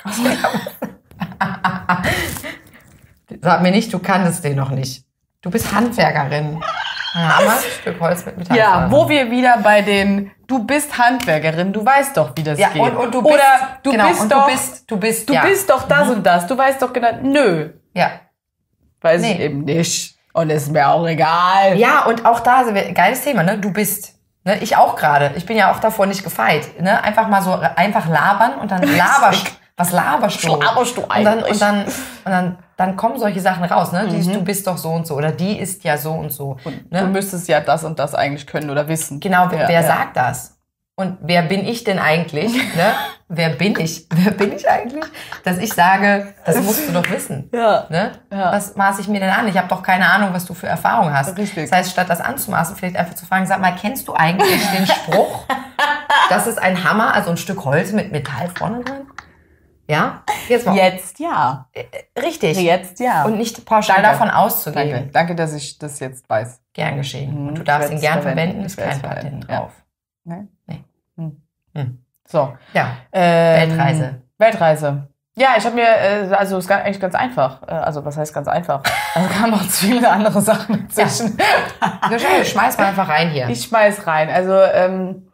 Sag mir nicht, du kanntest den noch nicht. Du bist Handwerkerin. Ein Hammer, Stück Holz mit Metall. Ja, wo wir wieder bei den, du bist Handwerkerin, du weißt doch, wie das ja, geht. Und, und du bist, Oder du genau, bist und doch, du bist, du bist, du ja. bist doch das mhm. und das. Du weißt doch genau, nö. Ja. Weiß nee. ich eben nicht. Und ist mir auch egal. Ja, und auch da, geiles Thema, ne? Du bist. Ne? Ich auch gerade. Ich bin ja auch davor nicht gefeit. Ne? Einfach mal so, einfach labern und dann laberst was laberst du? Laberst du und dann, eigentlich? und dann, und dann, dann kommen solche Sachen raus, ne? Die, Mhm. du bist doch so und so oder die ist ja so und so. Und ne? du müsstest ja das und das eigentlich können oder wissen. Genau, wer, ja, wer ja. sagt das? Und wer bin ich denn eigentlich? Ne? Wer bin ich? Wer bin ich eigentlich? Dass ich sage, das musst du doch wissen. Ja. Ne? Ja. Was maße ich mir denn an? Ich habe doch keine Ahnung, was du für Erfahrung hast. Richtig. Das heißt, statt das anzumaßen, vielleicht einfach zu fragen, sag mal, kennst du eigentlich den Spruch, das ist ein Hammer, also ein Stück Holz mit Metall vorne dran? Ja? Jetzt mal. Jetzt ja. Richtig. Jetzt ja. Und nicht pauschal Danke. davon auszugehen. Danke. Danke, dass ich das jetzt weiß. Gern geschehen. Mhm. Und du darfst ihn Ich gern werd's verwenden, verwenden. ist Ich werd's kein Patent verwenden. Ja. drauf. Ne? Nee. Hm. Hm. So. Ja. Ähm, Weltreise. Weltreise. Ja, ich habe mir, äh, also es ist gar- eigentlich ganz einfach. Äh, also was heißt ganz einfach? Also kamen noch viele andere Sachen dazwischen. Ja, schmeiß mal einfach rein hier. Ich schmeiß rein. Also ähm,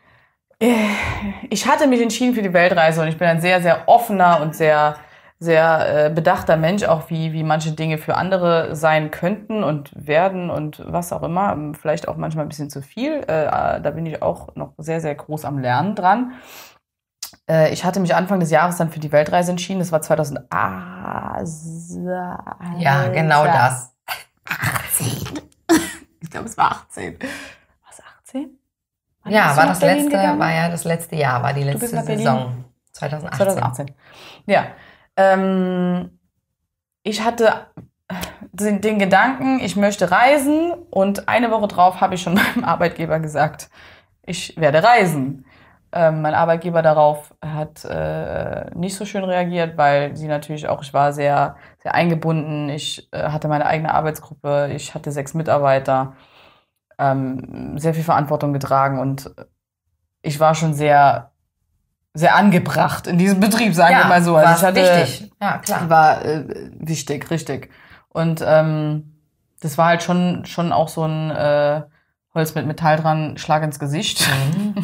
äh, ich hatte mich entschieden für die Weltreise und ich bin ein sehr, sehr offener und sehr, sehr äh, bedachter Mensch, auch wie, wie manche Dinge für andere sein könnten und werden und was auch immer. Vielleicht auch manchmal ein bisschen zu viel. Äh, da bin ich auch noch sehr, sehr groß am Lernen dran. Äh, ich hatte mich Anfang des Jahres dann für die Weltreise entschieden. Das war zweitausendachtzehn. Ja, genau das. achtzehn. Ich glaube, es war achtzehn. War es achtzehn? Wann Ja, bist war du das nach Berlin letzte, gegangen? war ja das letzte Jahr, war die bist letzte nach Berlin? Saison. zweitausendachtzehn. zweitausendachtzehn. Ja. Ähm, ich hatte den, den Gedanken, ich möchte reisen und eine Woche drauf habe ich schon meinem Arbeitgeber gesagt, ich werde reisen. Ähm, mein Arbeitgeber darauf hat äh, nicht so schön reagiert, weil sie natürlich auch, ich war sehr, sehr eingebunden, ich äh, hatte meine eigene Arbeitsgruppe, ich hatte sechs Mitarbeiter, ähm, sehr viel Verantwortung getragen und ich war schon sehr, sehr angebracht in diesem Betrieb, sagen Ja, wir mal so. war Also ich hatte, wichtig. Ja, klar. war äh, wichtig, richtig. Und ähm, das war halt schon, schon auch so ein äh, Holz mit Metall dran, Schlag ins Gesicht. Mhm.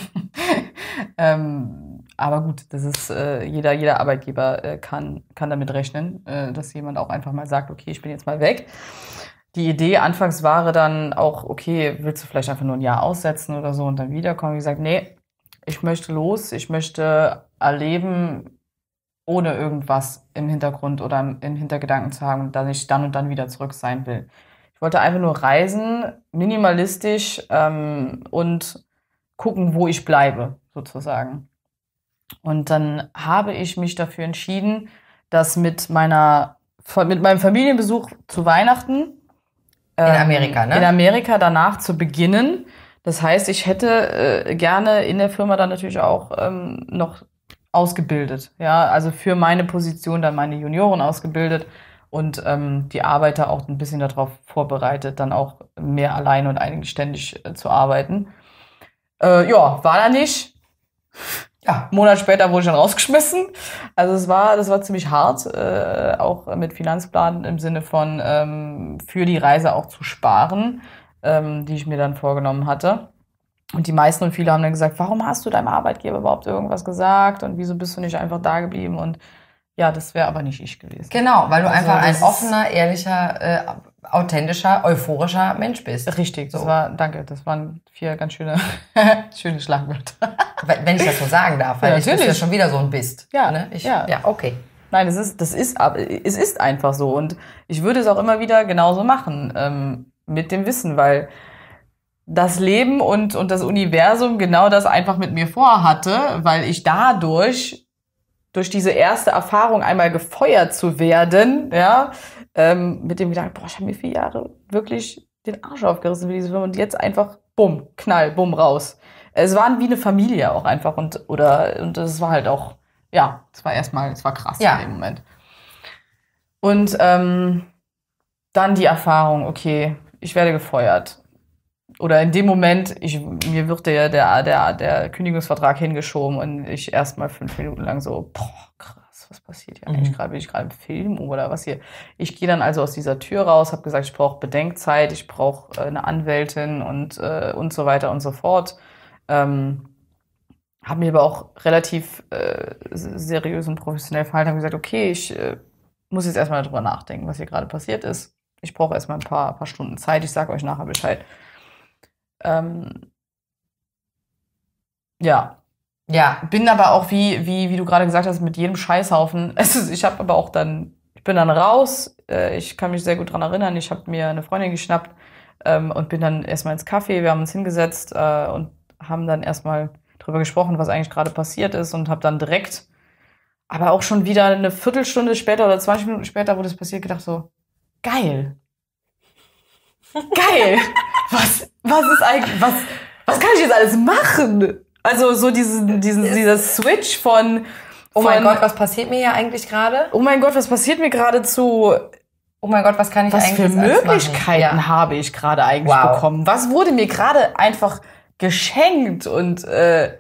ähm, aber gut, das ist äh, jeder, jeder Arbeitgeber äh, kann, kann damit rechnen, äh, dass jemand auch einfach mal sagt, okay, ich bin jetzt mal weg. Die Idee anfangs war dann auch, okay, willst du vielleicht einfach nur ein Jahr aussetzen oder so und dann wiederkommen? Wie gesagt, nee, ich möchte los, ich möchte erleben, ohne irgendwas im Hintergrund oder im Hintergedanken zu haben, dass ich dann und dann wieder zurück sein will. Ich wollte einfach nur reisen, minimalistisch ähm, und gucken, wo ich bleibe, sozusagen. Und dann habe ich mich dafür entschieden, dass mit meiner, mit meinem Familienbesuch zu Weihnachten In Amerika, ne? in Amerika danach zu beginnen. Das heißt, ich hätte äh, gerne in der Firma dann natürlich auch ähm, noch ausgebildet. Ja, also für meine Position dann meine Junioren ausgebildet und ähm, die Arbeiter auch ein bisschen darauf vorbereitet, dann auch mehr alleine und eigenständig äh, zu arbeiten. Äh, ja, war da nicht. Ja, einen Monat später wurde ich dann rausgeschmissen. Also es war, das war ziemlich hart, äh, auch mit Finanzplan im Sinne von ähm, für die Reise auch zu sparen, ähm, die ich mir dann vorgenommen hatte. Und die meisten und viele haben dann gesagt, warum hast du deinem Arbeitgeber überhaupt irgendwas gesagt und wieso bist du nicht einfach da geblieben? Und ja, das wäre aber nicht ich gewesen. Genau, weil du Also einfach ein das offener, ehrlicher, äh, authentischer, euphorischer Mensch bist. Richtig, das So. war, danke, das waren vier ganz schöne, schöne Schlagwörter. Wenn ich das so sagen darf, weil Ja, ich bist ja natürlich. schon wieder so ein Bist. Ja, ne? ich, ja. ja, okay. Nein, es ist, das ist, ab- es ist einfach so. Und ich würde es auch immer wieder genauso machen, ähm, mit dem Wissen, weil das Leben und, und das Universum genau das einfach mit mir vorhatte, weil ich dadurch durch diese erste Erfahrung einmal gefeuert zu werden, ja, ähm, mit dem Gedanken, boah, ich habe mir vier Jahre wirklich den Arsch aufgerissen für diese Firma und jetzt einfach, bumm, knall, bumm, raus. Es waren wie eine Familie auch einfach und, oder, und das war halt auch, ja, es war erstmal, es war krass ja. in dem Moment. Und ähm, dann die Erfahrung, okay, ich werde gefeuert. Oder in dem Moment, ich, mir wird der, der, der, der Kündigungsvertrag hingeschoben und ich erstmal fünf Minuten lang so, boah, krass, was passiert hier eigentlich Mhm. gerade? Bin ich gerade im Film oder was hier? Ich gehe dann also aus dieser Tür raus, habe gesagt, ich brauche Bedenkzeit, ich brauche äh, eine Anwältin und, äh, und so weiter und so fort. Ähm, habe mir aber auch relativ äh, seriös und professionell verhalten, habe gesagt, okay, ich äh, muss jetzt erstmal darüber nachdenken, was hier gerade passiert ist. Ich brauche erstmal ein paar, paar Stunden Zeit, ich sage euch nachher Bescheid. Ähm, ja. Ja. Bin aber auch, wie, wie, wie du gerade gesagt hast, mit jedem Scheißhaufen. Es ist, ich habe aber auch dann, ich bin dann raus, äh, ich kann mich sehr gut dran erinnern, ich habe mir eine Freundin geschnappt ähm, und bin dann erstmal ins Café, wir haben uns hingesetzt äh, und haben dann erstmal drüber gesprochen, was eigentlich gerade passiert ist und habe dann direkt, aber auch schon wieder eine Viertelstunde später oder zwanzig Minuten später, wo das passiert, gedacht so, geil. Geil. Was, was ist eigentlich, was, was kann ich jetzt alles machen? Also so diesen, diesen, dieser Switch von, Oh mein von, Gott, was passiert mir hier eigentlich gerade? oh mein Gott, was passiert mir gerade zu, Oh mein Gott, was kann ich was eigentlich für jetzt alles Möglichkeiten machen? Ja. habe ich gerade eigentlich Wow. bekommen? Was wurde mir gerade einfach geschenkt und äh,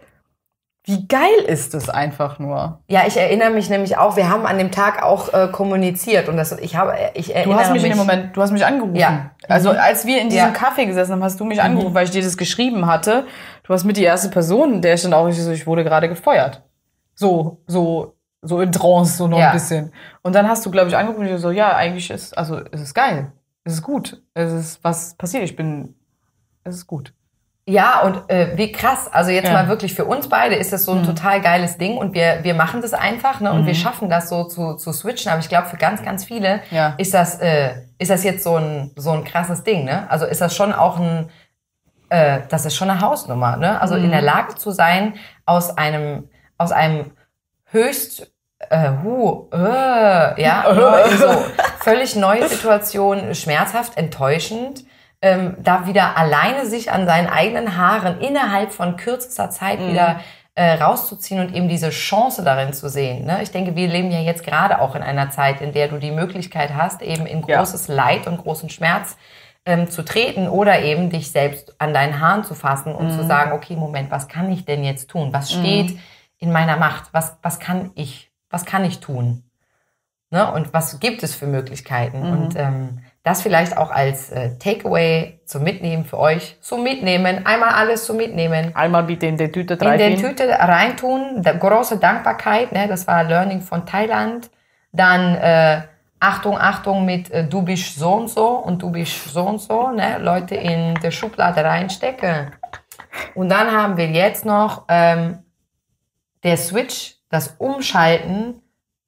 wie geil ist es einfach nur? Ja, ich erinnere mich nämlich auch, wir haben an dem Tag auch äh, kommuniziert und das, ich habe, ich Du erinnere hast mich, mich in dem Moment, du hast mich angerufen. Ja. Also Mhm. als wir in diesem Ja. Café gesessen haben, hast du mich angerufen, weil ich dir das geschrieben hatte. Du warst mit die erste Person, der ich dann auch ich so, ich wurde gerade gefeuert. So, so, so in Trance, so noch Ja. ein bisschen. Und dann hast du, glaube ich, angerufen und ich so, ja, eigentlich ist, also es ist geil, es ist gut, es ist was passiert. Ich bin, es ist gut. Ja, und äh, wie krass. Also jetzt Ja. mal wirklich für uns beide ist das so ein Mhm. total geiles Ding und wir wir machen das einfach, ne? Und Mhm. wir schaffen das so zu zu switchen. Aber ich glaube, für ganz ganz viele Ja. ist das äh, ist das jetzt so ein so ein krasses Ding, ne? Also ist das schon auch ein äh, das ist schon eine Hausnummer, ne? Also Mhm. in der Lage zu sein, aus einem aus einem höchst äh, hu, äh, ja, neu, so völlig neue Situation, schmerzhaft, enttäuschend. Ähm, da wieder alleine sich an seinen eigenen Haaren innerhalb von kürzester Zeit Mhm. wieder äh, rauszuziehen und eben diese Chance darin zu sehen. Ne? Ich denke, wir leben ja jetzt gerade auch in einer Zeit, in der du die Möglichkeit hast, eben in Ja. großes Leid und großen Schmerz ähm, zu treten oder eben dich selbst an deinen Haaren zu fassen und Mhm. zu sagen, okay, Moment, was kann ich denn jetzt tun? Was steht in meiner Macht? Was, was kann ich, was kann ich tun? Ne? Und was gibt es für Möglichkeiten? Mhm. Und ähm, das vielleicht auch als äh, Takeaway zum Mitnehmen für euch. Zum Mitnehmen, einmal alles zum Mitnehmen. Einmal bitte in die Tüte In die rein. Tüte reintun, da, große Dankbarkeit, ne? Das war Learning von Thailand. Dann äh, Achtung, Achtung mit äh, du bist so und so und du bist so und so, ne? Leute in der Schublade reinstecken. Und dann haben wir jetzt noch ähm, der Switch, das Umschalten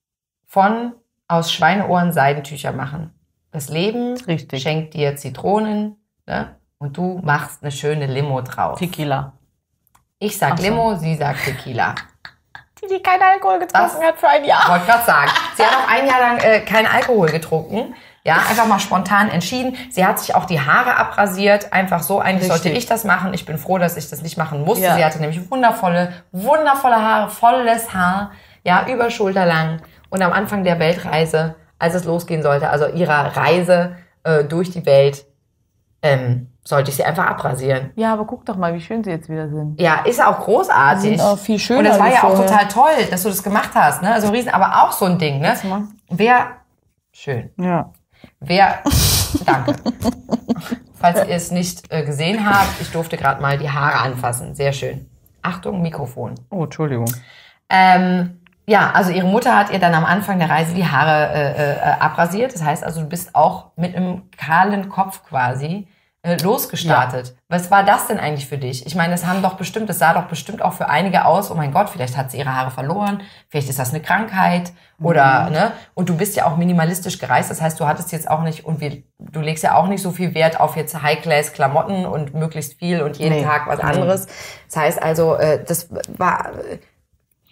von aus Schweineohren Seidentücher machen. Das Leben Richtig. schenkt dir Zitronen, ne? Und du machst eine schöne Limo drauf. Tequila. Ich sag Ach so. Limo, sie sagt Tequila. Die, die keinen Alkohol getrunken Das- hat für ein Jahr. Wollte gerade sagen. Sie hat auch ein Jahr lang äh, keinen Alkohol getrunken. Ja, einfach mal spontan entschieden. Sie hat sich auch die Haare abrasiert. Einfach so. Eigentlich Richtig. sollte ich das machen. Ich bin froh, dass ich das nicht machen musste. Ja. Sie hatte nämlich wundervolle, wundervolle Haare, volles Haar. Ja, über Schulter lang. Und am Anfang der Weltreise, als es losgehen sollte, also ihrer Reise äh, durch die Welt, ähm, sollte ich sie einfach abrasieren. Ja, aber guck doch mal, wie schön sie jetzt wieder sind. Ja, ist auch großartig. Die sind auch viel schöner Und das war wie ja auch vorher. total toll, dass du das gemacht hast. Ne? Also riesen, aber auch so ein Ding. Ne? mal. Wer, schön. Ja. Wer, danke. Falls ihr es nicht äh, gesehen habt, ich durfte gerade mal die Haare anfassen. Sehr schön. Achtung, Mikrofon. Oh, Entschuldigung. Ähm, ja, also ihre Mutter hat ihr dann am Anfang der Reise die Haare äh, äh, abrasiert. Das heißt also, du bist auch mit einem kahlen Kopf quasi äh, losgestartet. Was war das denn eigentlich für dich? Ich meine, das haben doch bestimmt, das sah doch bestimmt auch für einige aus, oh mein Gott, vielleicht hat sie ihre Haare verloren, vielleicht ist das eine Krankheit oder, ne? Und du bist ja auch minimalistisch gereist, das heißt, du hattest jetzt auch nicht, und wir, du legst ja auch nicht so viel Wert auf jetzt High-Class-Klamotten und möglichst viel und jeden Nee. Tag was Nee. anderes. Das heißt also, äh, das war,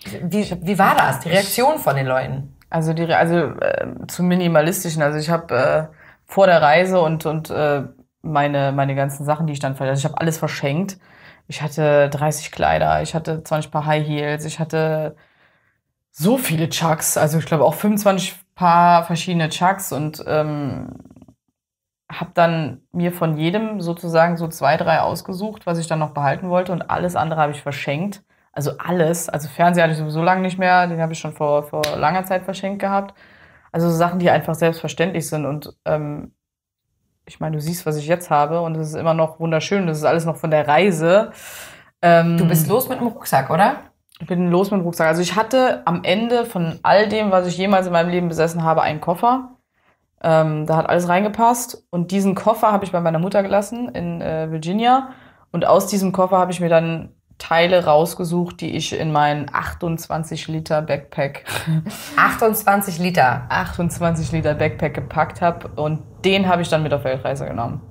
Wie, wie war das, die Reaktion von den Leuten? Also die, also äh, zum Minimalistischen. Also ich habe äh, vor der Reise und und äh, meine meine ganzen Sachen, die ich dann, also ich habe alles verschenkt. Ich hatte dreißig Kleider, ich hatte zwanzig Paar High Heels, ich hatte so viele Chucks, also ich glaube auch fünfundzwanzig Paar verschiedene Chucks und ähm, habe dann mir von jedem sozusagen so zwei, drei ausgesucht, was ich dann noch behalten wollte und alles andere habe ich verschenkt. Also alles. Also Fernseher hatte ich sowieso lange nicht mehr, den habe ich schon vor, vor langer Zeit verschenkt gehabt. Also so Sachen, die einfach selbstverständlich sind und ähm, ich meine, du siehst, was ich jetzt habe und es ist immer noch wunderschön, das ist alles noch von der Reise. Ähm, Du bist los mit dem Rucksack, oder? Ich bin los mit dem Rucksack. Also ich hatte am Ende von all dem, was ich jemals in meinem Leben besessen habe, einen Koffer. Ähm, da hat alles reingepasst. Und diesen Koffer habe ich bei meiner Mutter gelassen in äh, Virginia. Und aus diesem Koffer habe ich mir dann Teile rausgesucht, die ich in meinen achtundzwanzig Liter Backpack, achtundzwanzig Liter. achtundzwanzig Liter Backpack gepackt habe. Und den habe ich dann mit auf Weltreise genommen.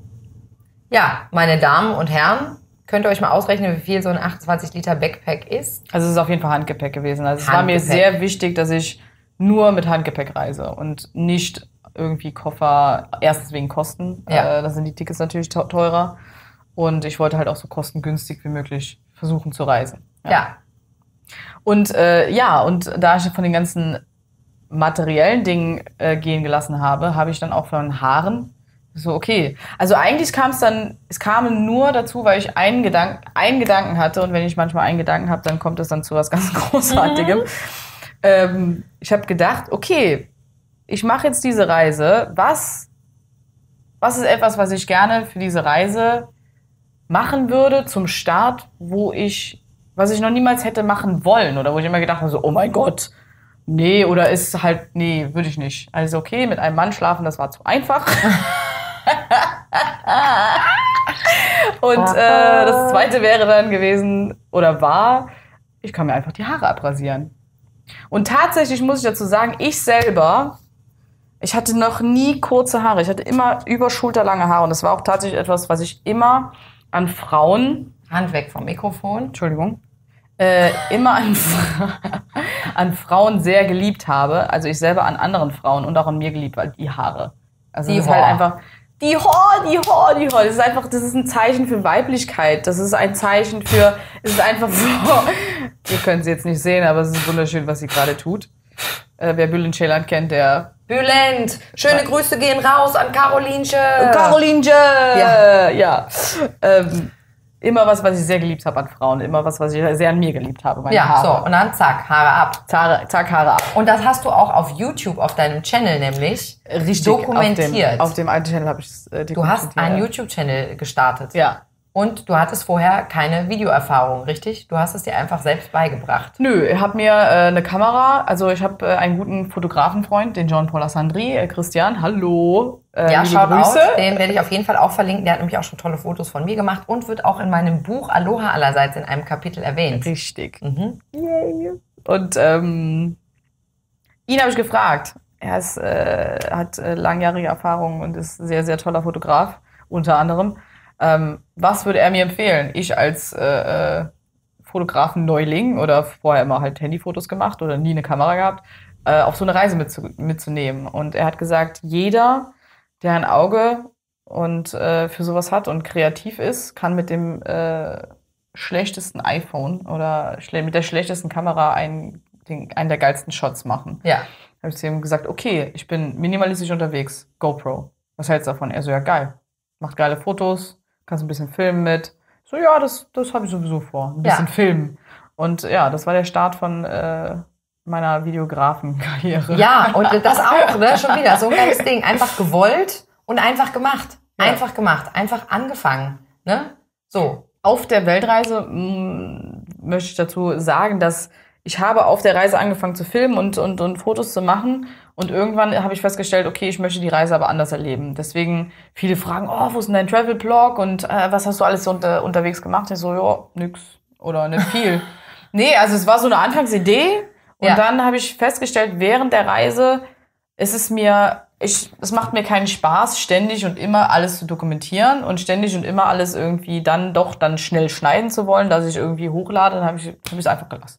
Ja, meine Damen und Herren, könnt ihr euch mal ausrechnen, wie viel so ein achtundzwanzig Liter Backpack ist? Also es ist auf jeden Fall Handgepäck gewesen. Also es war mir Handgepäck. sehr wichtig, dass ich nur mit Handgepäck reise und nicht irgendwie Koffer, erstens wegen Kosten, Ja. äh, da sind die Tickets natürlich teu- teurer und ich wollte halt auch so kostengünstig wie möglich versuchen zu reisen. Ja. Und äh, ja, und da ich von den ganzen materiellen Dingen äh, gehen gelassen habe, habe ich dann auch von den Haaren so, okay. Also eigentlich kam es dann, es kam nur dazu, weil ich einen Gedanken, einen Gedanken hatte und wenn ich manchmal einen Gedanken habe, dann kommt es dann zu was ganz Großartigem. Mhm. Ähm, ich habe gedacht, okay, ich mache jetzt diese Reise. Was, was ist etwas, was ich gerne für diese Reise machen würde zum Start, wo ich, was ich noch niemals hätte machen wollen oder wo ich immer gedacht habe, so, oh mein Gott, nee, oder ist halt, nee, würde ich nicht. Also okay, mit einem Mann schlafen, das war zu einfach. Und äh, das zweite wäre dann gewesen, oder war, ich kann mir einfach die Haare abrasieren. Und tatsächlich muss ich dazu sagen, ich selber, ich hatte noch nie kurze Haare. Ich hatte immer überschulterlange Haare. Und das war auch tatsächlich etwas, was ich immer an Frauen... Hand weg vom Mikrofon. Entschuldigung. Äh, immer an, an Frauen sehr geliebt habe. Also ich selber an anderen Frauen und auch an mir geliebt, weil die Haare. Also die das ist halt einfach... Die Haar, die Haar, die Haar. Das ist einfach, das ist ein Zeichen für Weiblichkeit. Das ist ein Zeichen für, es ist einfach so, ihr könnt sie jetzt nicht sehen, aber es ist wunderschön, was sie gerade tut. Äh, wer Bülent Ceylan kennt, der... Bülent! Schöne Grüße gehen raus an Carolinche! Carolinche! Ja. ja. Ähm, immer was, was ich sehr geliebt habe an Frauen. Immer was, was ich sehr an mir geliebt habe. Meine ja, Haare. so. Und dann zack, Haare ab. Zack, zack, Haare ab. Und das hast du auch auf YouTube, auf deinem Channel nämlich, Richtig, dokumentiert. Auf dem, auf dem alten Channel habe ich es äh, Du hast einen YouTube-Channel gestartet. Ja. Und du hattest vorher keine Videoerfahrung, richtig? Du hast es dir einfach selbst beigebracht. Nö, ich habe mir äh, eine Kamera, also ich habe äh, einen guten Fotografenfreund, den John-Paul Assandri, äh, Christian, hallo. Äh, ja, liebe schaut aus, Grüße. den werde ich auf jeden Fall auch verlinken. Der hat nämlich auch schon tolle Fotos von mir gemacht und wird auch in meinem Buch Aloha allerseits in einem Kapitel erwähnt. Richtig. Mhm. Yay. Und ähm, ihn habe ich gefragt. Er ist, äh, hat äh, langjährige Erfahrung und ist sehr, sehr toller Fotograf, unter anderem. Ähm, was würde er mir empfehlen? Ich als äh, äh, Fotografen-Neuling oder vorher immer halt Handyfotos gemacht oder nie eine Kamera gehabt, äh, auf so eine Reise mitzu mitzunehmen. Und er hat gesagt, jeder, der ein Auge und äh, für sowas hat und kreativ ist, kann mit dem äh, schlechtesten iPhone oder schle mit der schlechtesten Kamera einen, den, einen der geilsten Shots machen. Ja. Da habe ich zu ihm gesagt, okay, ich bin minimalistisch unterwegs, GoPro. Was hältst du davon? Er so, ja geil. Macht geile Fotos, kannst ein bisschen filmen mit. So, ja, das, das habe ich sowieso vor. Ein bisschen Ja. filmen. Und ja, das war der Start von äh, meiner Videografenkarriere. Ja, und das auch, ne? Schon wieder so ein geiles Ding. Einfach gewollt und einfach gemacht. Ja. Einfach gemacht. Einfach angefangen. Ne? So. Auf der Weltreise mh, möchte ich dazu sagen, dass ich habe auf der Reise angefangen zu filmen und, und, und Fotos zu machen. Und irgendwann habe ich festgestellt, okay, ich möchte die Reise aber anders erleben. Deswegen viele fragen, oh, wo ist denn dein Travel-Blog und äh, was hast du alles so unter, unterwegs gemacht? Ich so, ja, nix oder nicht viel. Nee, also es war so eine Anfangsidee. Und Ja. dann habe ich festgestellt, während der Reise ist es mir, ich, es macht mir keinen Spaß, ständig und immer alles zu dokumentieren und ständig und immer alles irgendwie dann doch dann schnell schneiden zu wollen, dass ich irgendwie hochlade. Dann habe ich, hab ich es einfach gelassen.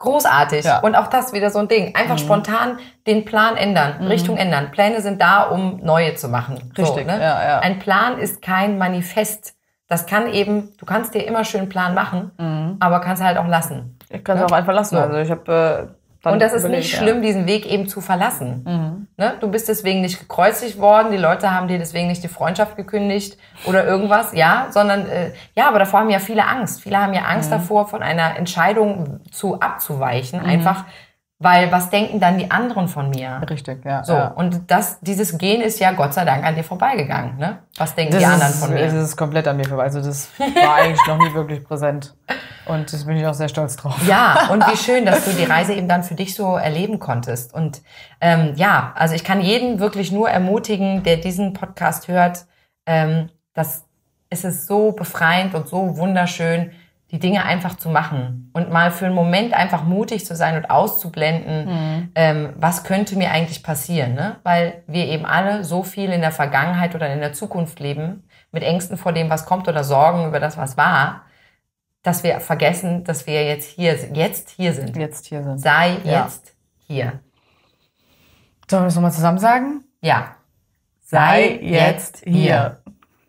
Großartig. Ja. Und auch das wieder so ein Ding. Einfach mhm. spontan den Plan ändern, mhm. Richtung ändern. Pläne sind da, um neue zu machen. Richtig, so, ne? ja, ja. Ein Plan ist kein Manifest. Das kann eben, du kannst dir immer schön einen Plan machen, mhm. aber kannst halt auch lassen. Ich kann es ja? auch einfach lassen. So. Also ich habe äh, Und das ist überlegt, nicht schlimm, ja. diesen Weg eben zu verlassen. Mhm. Ne? Du bist deswegen nicht gekreuzigt worden, die Leute haben dir deswegen nicht die Freundschaft gekündigt oder irgendwas, ja, sondern, äh, ja, aber davor haben ja viele Angst. Viele haben ja Angst mhm. davor, von einer Entscheidung zu abzuweichen, mhm. einfach, weil was denken dann die anderen von mir? Richtig, ja. So, ja. und das, dieses Gen ist ja Gott sei Dank an dir vorbeigegangen, ne? Was denken das die anderen ist, von mir? Das ist komplett an mir vorbei. Also das war eigentlich noch nie wirklich präsent. Und das bin ich auch sehr stolz drauf. Ja, und wie schön, dass du die Reise eben dann für dich so erleben konntest. Und ähm, ja, also ich kann jeden wirklich nur ermutigen, der diesen Podcast hört, ähm, dass es ist so befreiend und so wunderschön, die Dinge einfach zu machen und mal für einen Moment einfach mutig zu sein und auszublenden, mhm. ähm, was könnte mir eigentlich passieren, ne? Weil wir eben alle so viel in der Vergangenheit oder in der Zukunft leben, mit Ängsten vor dem, was kommt oder Sorgen über das, was war, dass wir vergessen, dass wir jetzt hier, jetzt hier sind. Jetzt hier sind. Sei ja. jetzt hier. Sollen wir das nochmal zusammen sagen? Ja. Sei, Sei jetzt hier. hier.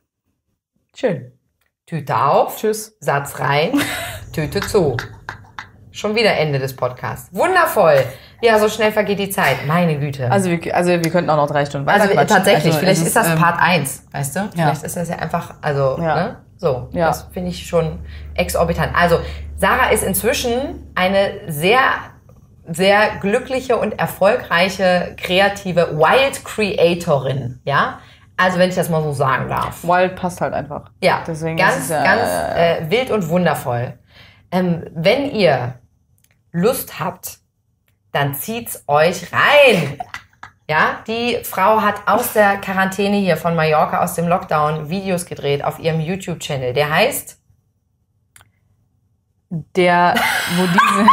Schön. Tüte auf. Tschüss. Satz rein. Tüte zu. Schon wieder Ende des Podcasts. Wundervoll. Ja, so schnell vergeht die Zeit. Meine Güte. Also wir, also wir könnten auch noch drei Stunden weiter Also wir, tatsächlich. Also vielleicht ist, ist das ähm, Part eins, weißt du? Ja. Vielleicht ist das ja einfach, also, ja. ne? So, ja. das finde ich schon exorbitant. Also, Sarah ist inzwischen eine sehr, sehr glückliche und erfolgreiche, kreative Wild Creatorin, ja? Also, wenn ich das mal so sagen darf. Wild passt halt einfach. Ja, deswegen ganz, ist es ja, ganz äh, äh, wild und wundervoll. Ähm, wenn ihr Lust habt, dann zieht's euch rein. Ja, die Frau hat aus der Quarantäne hier von Mallorca, aus dem Lockdown, Videos gedreht auf ihrem YouTube-Channel. Der heißt? Der, wo diese...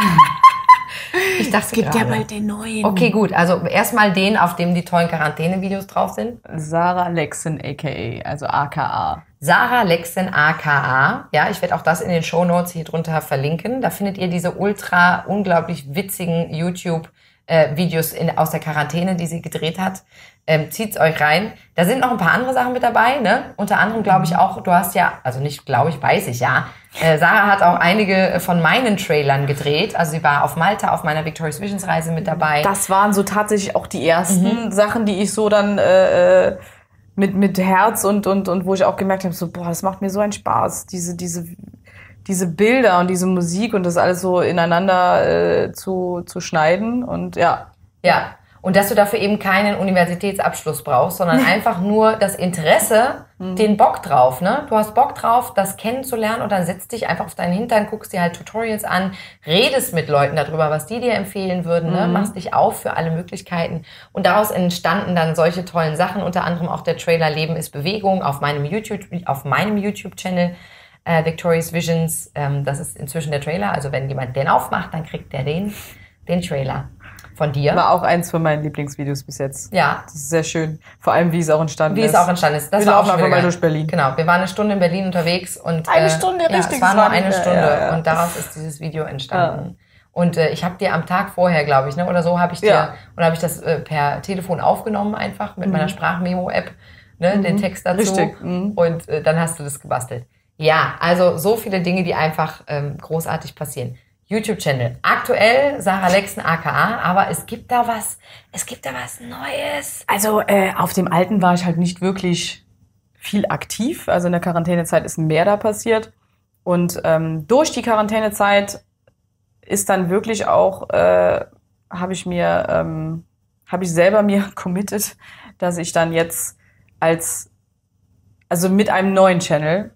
Ich dachte, es gibt ja bald den neuen. Okay, gut. Also erstmal den, auf dem die tollen Quarantäne-Videos drauf sind. Sarah Lexen, a k a, also A K A. Sarah Lexen, A K A. Ja, ich werde auch das in den Shownotes hier drunter verlinken. Da findet ihr diese ultra, unglaublich witzigen YouTube- Äh, Videos in, aus der Quarantäne, die sie gedreht hat. Ähm, zieht's euch rein. Da sind noch ein paar andere Sachen mit dabei, ne? Unter anderem glaube ich auch, du hast ja, also nicht glaube ich, weiß ich ja, äh, Sarah hat auch einige von meinen Trailern gedreht. Also sie war auf Malta auf meiner Victorious Visions Reise mit dabei. Das waren so tatsächlich auch die ersten mhm. Sachen, die ich so dann äh, mit, mit Herz und, und, und wo ich auch gemerkt habe, so, boah, das macht mir so einen Spaß, diese, diese diese Bilder und diese Musik und das alles so ineinander äh, zu, zu schneiden und ja. Ja, und dass du dafür eben keinen Universitätsabschluss brauchst, sondern einfach nur das Interesse, mhm. den Bock drauf, ne? Du hast Bock drauf, das kennenzulernen und dann setzt dich einfach auf deinen Hintern, guckst dir halt Tutorials an, redest mit Leuten darüber, was die dir empfehlen würden, ne? Mhm. Machst dich auf für alle Möglichkeiten und daraus entstanden dann solche tollen Sachen, unter anderem auch der Trailer Leben ist Bewegung auf meinem YouTube, auf meinem YouTube-Channel. Äh, Victorious Visions, ähm, das ist inzwischen der Trailer. Also wenn jemand den aufmacht, dann kriegt der den, den Trailer von dir. War auch eins von meinen Lieblingsvideos bis jetzt. Ja. Das ist sehr schön. Vor allem, wie es auch entstanden wie ist. Wie es auch entstanden ist. Das Wir war auch laufen einfach mal durch Berlin. Genau. Wir waren eine Stunde in Berlin unterwegs und eine äh, Stunde, ja, richtig. Es war nur eine ja, Stunde ja, ja. und daraus ist dieses Video entstanden. Ja. Und äh, ich habe dir am Tag vorher, glaube ich, ne, oder so habe ich dir, ja. oder habe ich das äh, per Telefon aufgenommen einfach mit mhm. meiner Sprachmemo-App, ne, mhm. den Text dazu. Richtig. Mhm. Und äh, dann hast du das gebastelt. Ja, also so viele Dinge, die einfach ähm, großartig passieren. YouTube-Channel. Aktuell Sarah Lexen A K A, aber es gibt da was, es gibt da was Neues. Also äh, auf dem alten war ich halt nicht wirklich viel aktiv. Also in der Quarantänezeit ist mehr da passiert. Und ähm, durch die Quarantänezeit ist dann wirklich auch, äh, habe ich mir, ähm, habe ich selber mir committed, dass ich dann jetzt als, also mit einem neuen Channel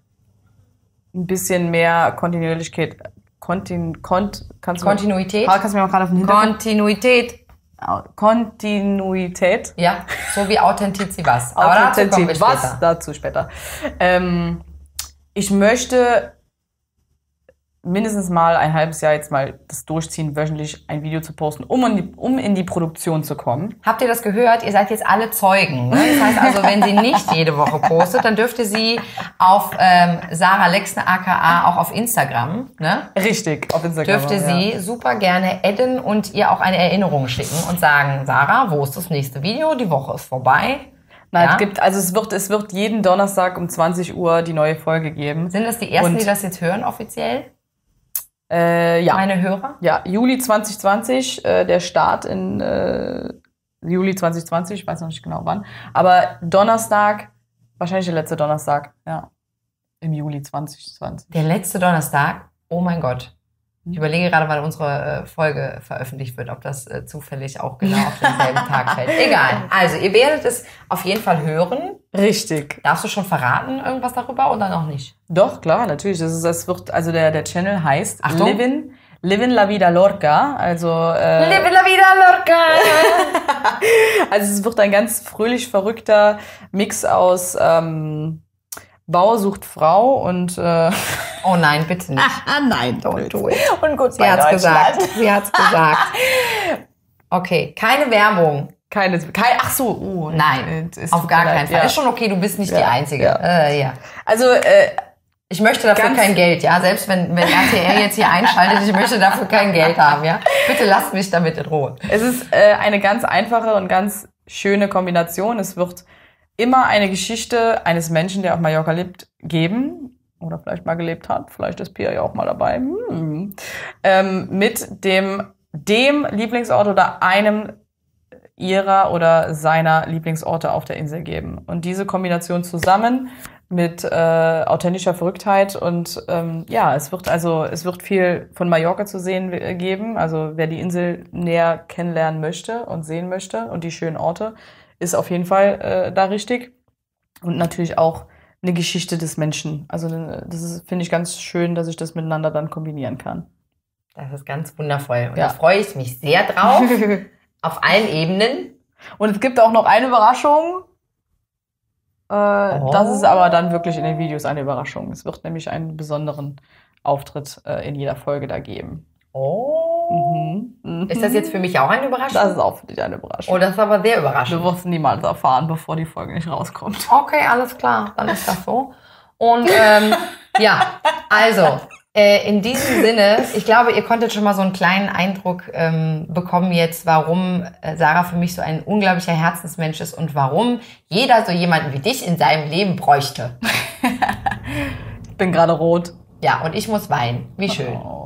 ein bisschen mehr Kontinuierlichkeit, Kontin, Kont, kannst du Kontinuität. Mal, kannst du mir mal gerade auf den Hintergrund? Kontinuität. Kontinuität. Ja, so wie Authentizität was. Aber dazu kommen wir was dazu später. Ähm, ich möchte mindestens mal ein halbes Jahr jetzt mal das durchziehen, wöchentlich ein Video zu posten, um in die, um in die Produktion zu kommen. Habt ihr das gehört? Ihr seid jetzt alle Zeugen. Ne? Das heißt also, wenn sie nicht jede Woche postet, dann dürfte sie auf ähm, Sarah Lexner aka auch auf Instagram, ne? Richtig, auf Instagram. Dürfte sie ja. super gerne adden und ihr auch eine Erinnerung schicken und sagen, Sarah, wo ist das nächste Video? Die Woche ist vorbei. Nein, ja? es gibt, also es wird, es wird jeden Donnerstag um zwanzig Uhr die neue Folge geben. Sind das die ersten, und, die das jetzt hören offiziell? Äh, ja. Meine Hörer? Ja, Juli zwanzig zwanzig, äh, der Start in äh, Juli zwanzig zwanzig, ich weiß noch nicht genau wann. Aber Donnerstag, wahrscheinlich der letzte Donnerstag, ja, im Juli zwanzig zwanzig. Der letzte Donnerstag? Oh mein Gott. Ich überlege gerade, wann unsere Folge veröffentlicht wird, ob das äh, zufällig auch genau auf denselben Tag fällt. Egal. Also, ihr werdet es auf jeden Fall hören. Richtig. Darfst du schon verraten irgendwas darüber oder noch nicht? Doch, klar, natürlich. Das ist, das wird, also der, der Channel heißt Achtung. Livin, Livin la Vida Lorca. Also, äh, Live la vida Lorca! also es wird ein ganz fröhlich verrückter Mix aus ähm, Bauer sucht Frau und äh, Oh nein, bitte nicht. ah, nein, Don't do it. Und gut, Sie hat's gesagt. Sie hat's gesagt. Okay, keine Werbung. Keine, kein, ach so, oh, Nein, es auf tut gar mir keinen leid, Fall. ja. Ist schon okay, du bist nicht Ja, die Einzige. ja. Äh, ja. Also, äh, Ich möchte dafür Ganz- kein Geld, ja. Selbst wenn, wenn R T L jetzt hier einschaltet, ich möchte dafür kein Geld haben, ja. Bitte lasst mich damit in Ruhe. es ist äh, eine ganz einfache und ganz schöne Kombination. Es wird immer eine Geschichte eines Menschen, der auf Mallorca lebt, geben. Oder vielleicht mal gelebt hat. Vielleicht ist Pia ja auch mal dabei. Hm. Ähm, mit dem, dem Lieblingsort oder einem ihrer oder seiner Lieblingsorte auf der Insel geben. Und diese Kombination zusammen mit äh, authentischer Verrücktheit und ähm, ja, es wird also es wird viel von Mallorca zu sehen äh, geben. Also wer die Insel näher kennenlernen möchte und sehen möchte und die schönen Orte, ist auf jeden Fall äh, da richtig. Und natürlich auch eine Geschichte des Menschen. Also das ist, finde ich, ganz schön, dass ich das miteinander dann kombinieren kann. Das ist ganz wundervoll. Und Ja. da freue ich mich sehr drauf. Auf allen Ebenen. Und es gibt auch noch eine Überraschung. Äh, Oh. Das ist aber dann wirklich in den Videos eine Überraschung. Es wird nämlich einen besonderen Auftritt äh, in jeder Folge da geben. Oh. Mhm. Mhm. Ist das jetzt für mich auch eine Überraschung? Das ist auch für dich eine Überraschung. Oh, das ist aber sehr Du überraschend. wirst niemals erfahren, bevor die Folge nicht rauskommt. Okay, alles klar, dann ist das so. Und ähm, ja, also äh, in diesem Sinne, ich glaube, ihr konntet schon mal so einen kleinen Eindruck ähm, bekommen jetzt, warum äh, Sarah für mich so ein unglaublicher Herzensmensch ist und warum jeder so jemanden wie dich in seinem Leben bräuchte. Ich bin gerade rot. Ja, und ich muss weinen. Wie schön. Oh.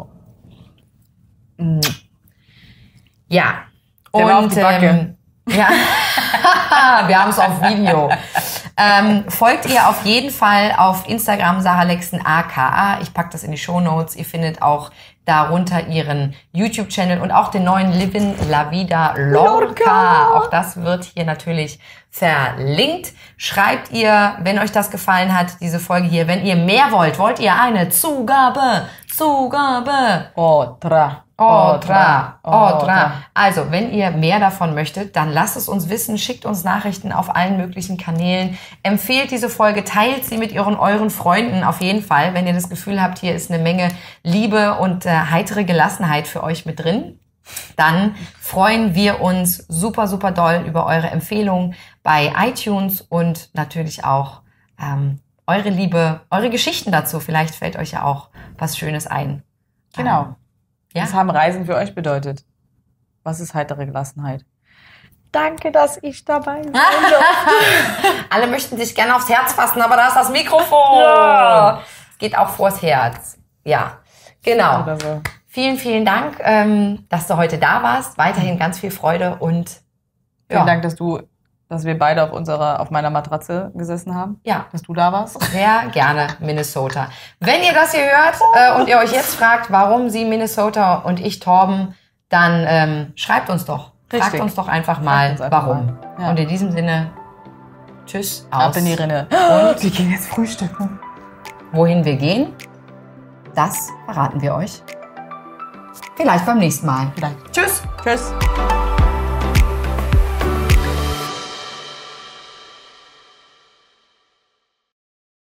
Ja. Der war auf die Backe. Ähm, ja, wir haben es auf Video. Ähm, folgt ihr auf jeden Fall auf Instagram Sarah Lexen aka. Ich packe das in die Shownotes. Ihr findet auch darunter ihren YouTube-Channel und auch den neuen Livin la Vida Lorca. Lorca. Auch das wird hier natürlich verlinkt. Schreibt ihr, wenn euch das gefallen hat, diese Folge hier. Wenn ihr mehr wollt, wollt ihr eine Zugabe, Zugabe. Otra. Otra, Otra. Also, wenn ihr mehr davon möchtet, dann lasst es uns wissen, schickt uns Nachrichten auf allen möglichen Kanälen, empfehlt diese Folge, teilt sie mit ihren euren Freunden auf jeden Fall, wenn ihr das Gefühl habt, hier ist eine Menge Liebe und äh, heitere Gelassenheit für euch mit drin. Dann freuen wir uns super, super doll über eure Empfehlungen bei iTunes und natürlich auch ähm, eure Liebe, eure Geschichten dazu. Vielleicht fällt euch ja auch was Schönes ein. Genau. Ähm, Ja? Was haben Reisen für euch bedeutet? Was ist heitere Gelassenheit? Danke, dass ich dabei bin. Alle möchten dich gerne aufs Herz fassen, aber da ist das Mikrofon. Ja. Es geht auch vors Herz. Ja, genau. Oder so. Vielen, vielen Dank, ähm, dass du heute da warst. Weiterhin ganz viel Freude und Vielen ja, Dank, dass du, dass wir beide auf unserer, auf meiner Matratze gesessen haben. ja, Dass du da warst. sehr gerne Minnesota. Wenn ihr das hier hört äh, und ihr euch jetzt fragt, warum sie Minnesota und ich Torben, dann ähm, schreibt uns doch. Fragt Richtig. uns doch einfach mal, uns einfach warum. mal. Ja. Und in diesem Sinne, tschüss, aus. Ab in die Rinne. Und wir gehen jetzt frühstücken. Wohin wir gehen, das verraten wir euch. Vielleicht beim nächsten Mal. Vielleicht. Tschüss. Tschüss.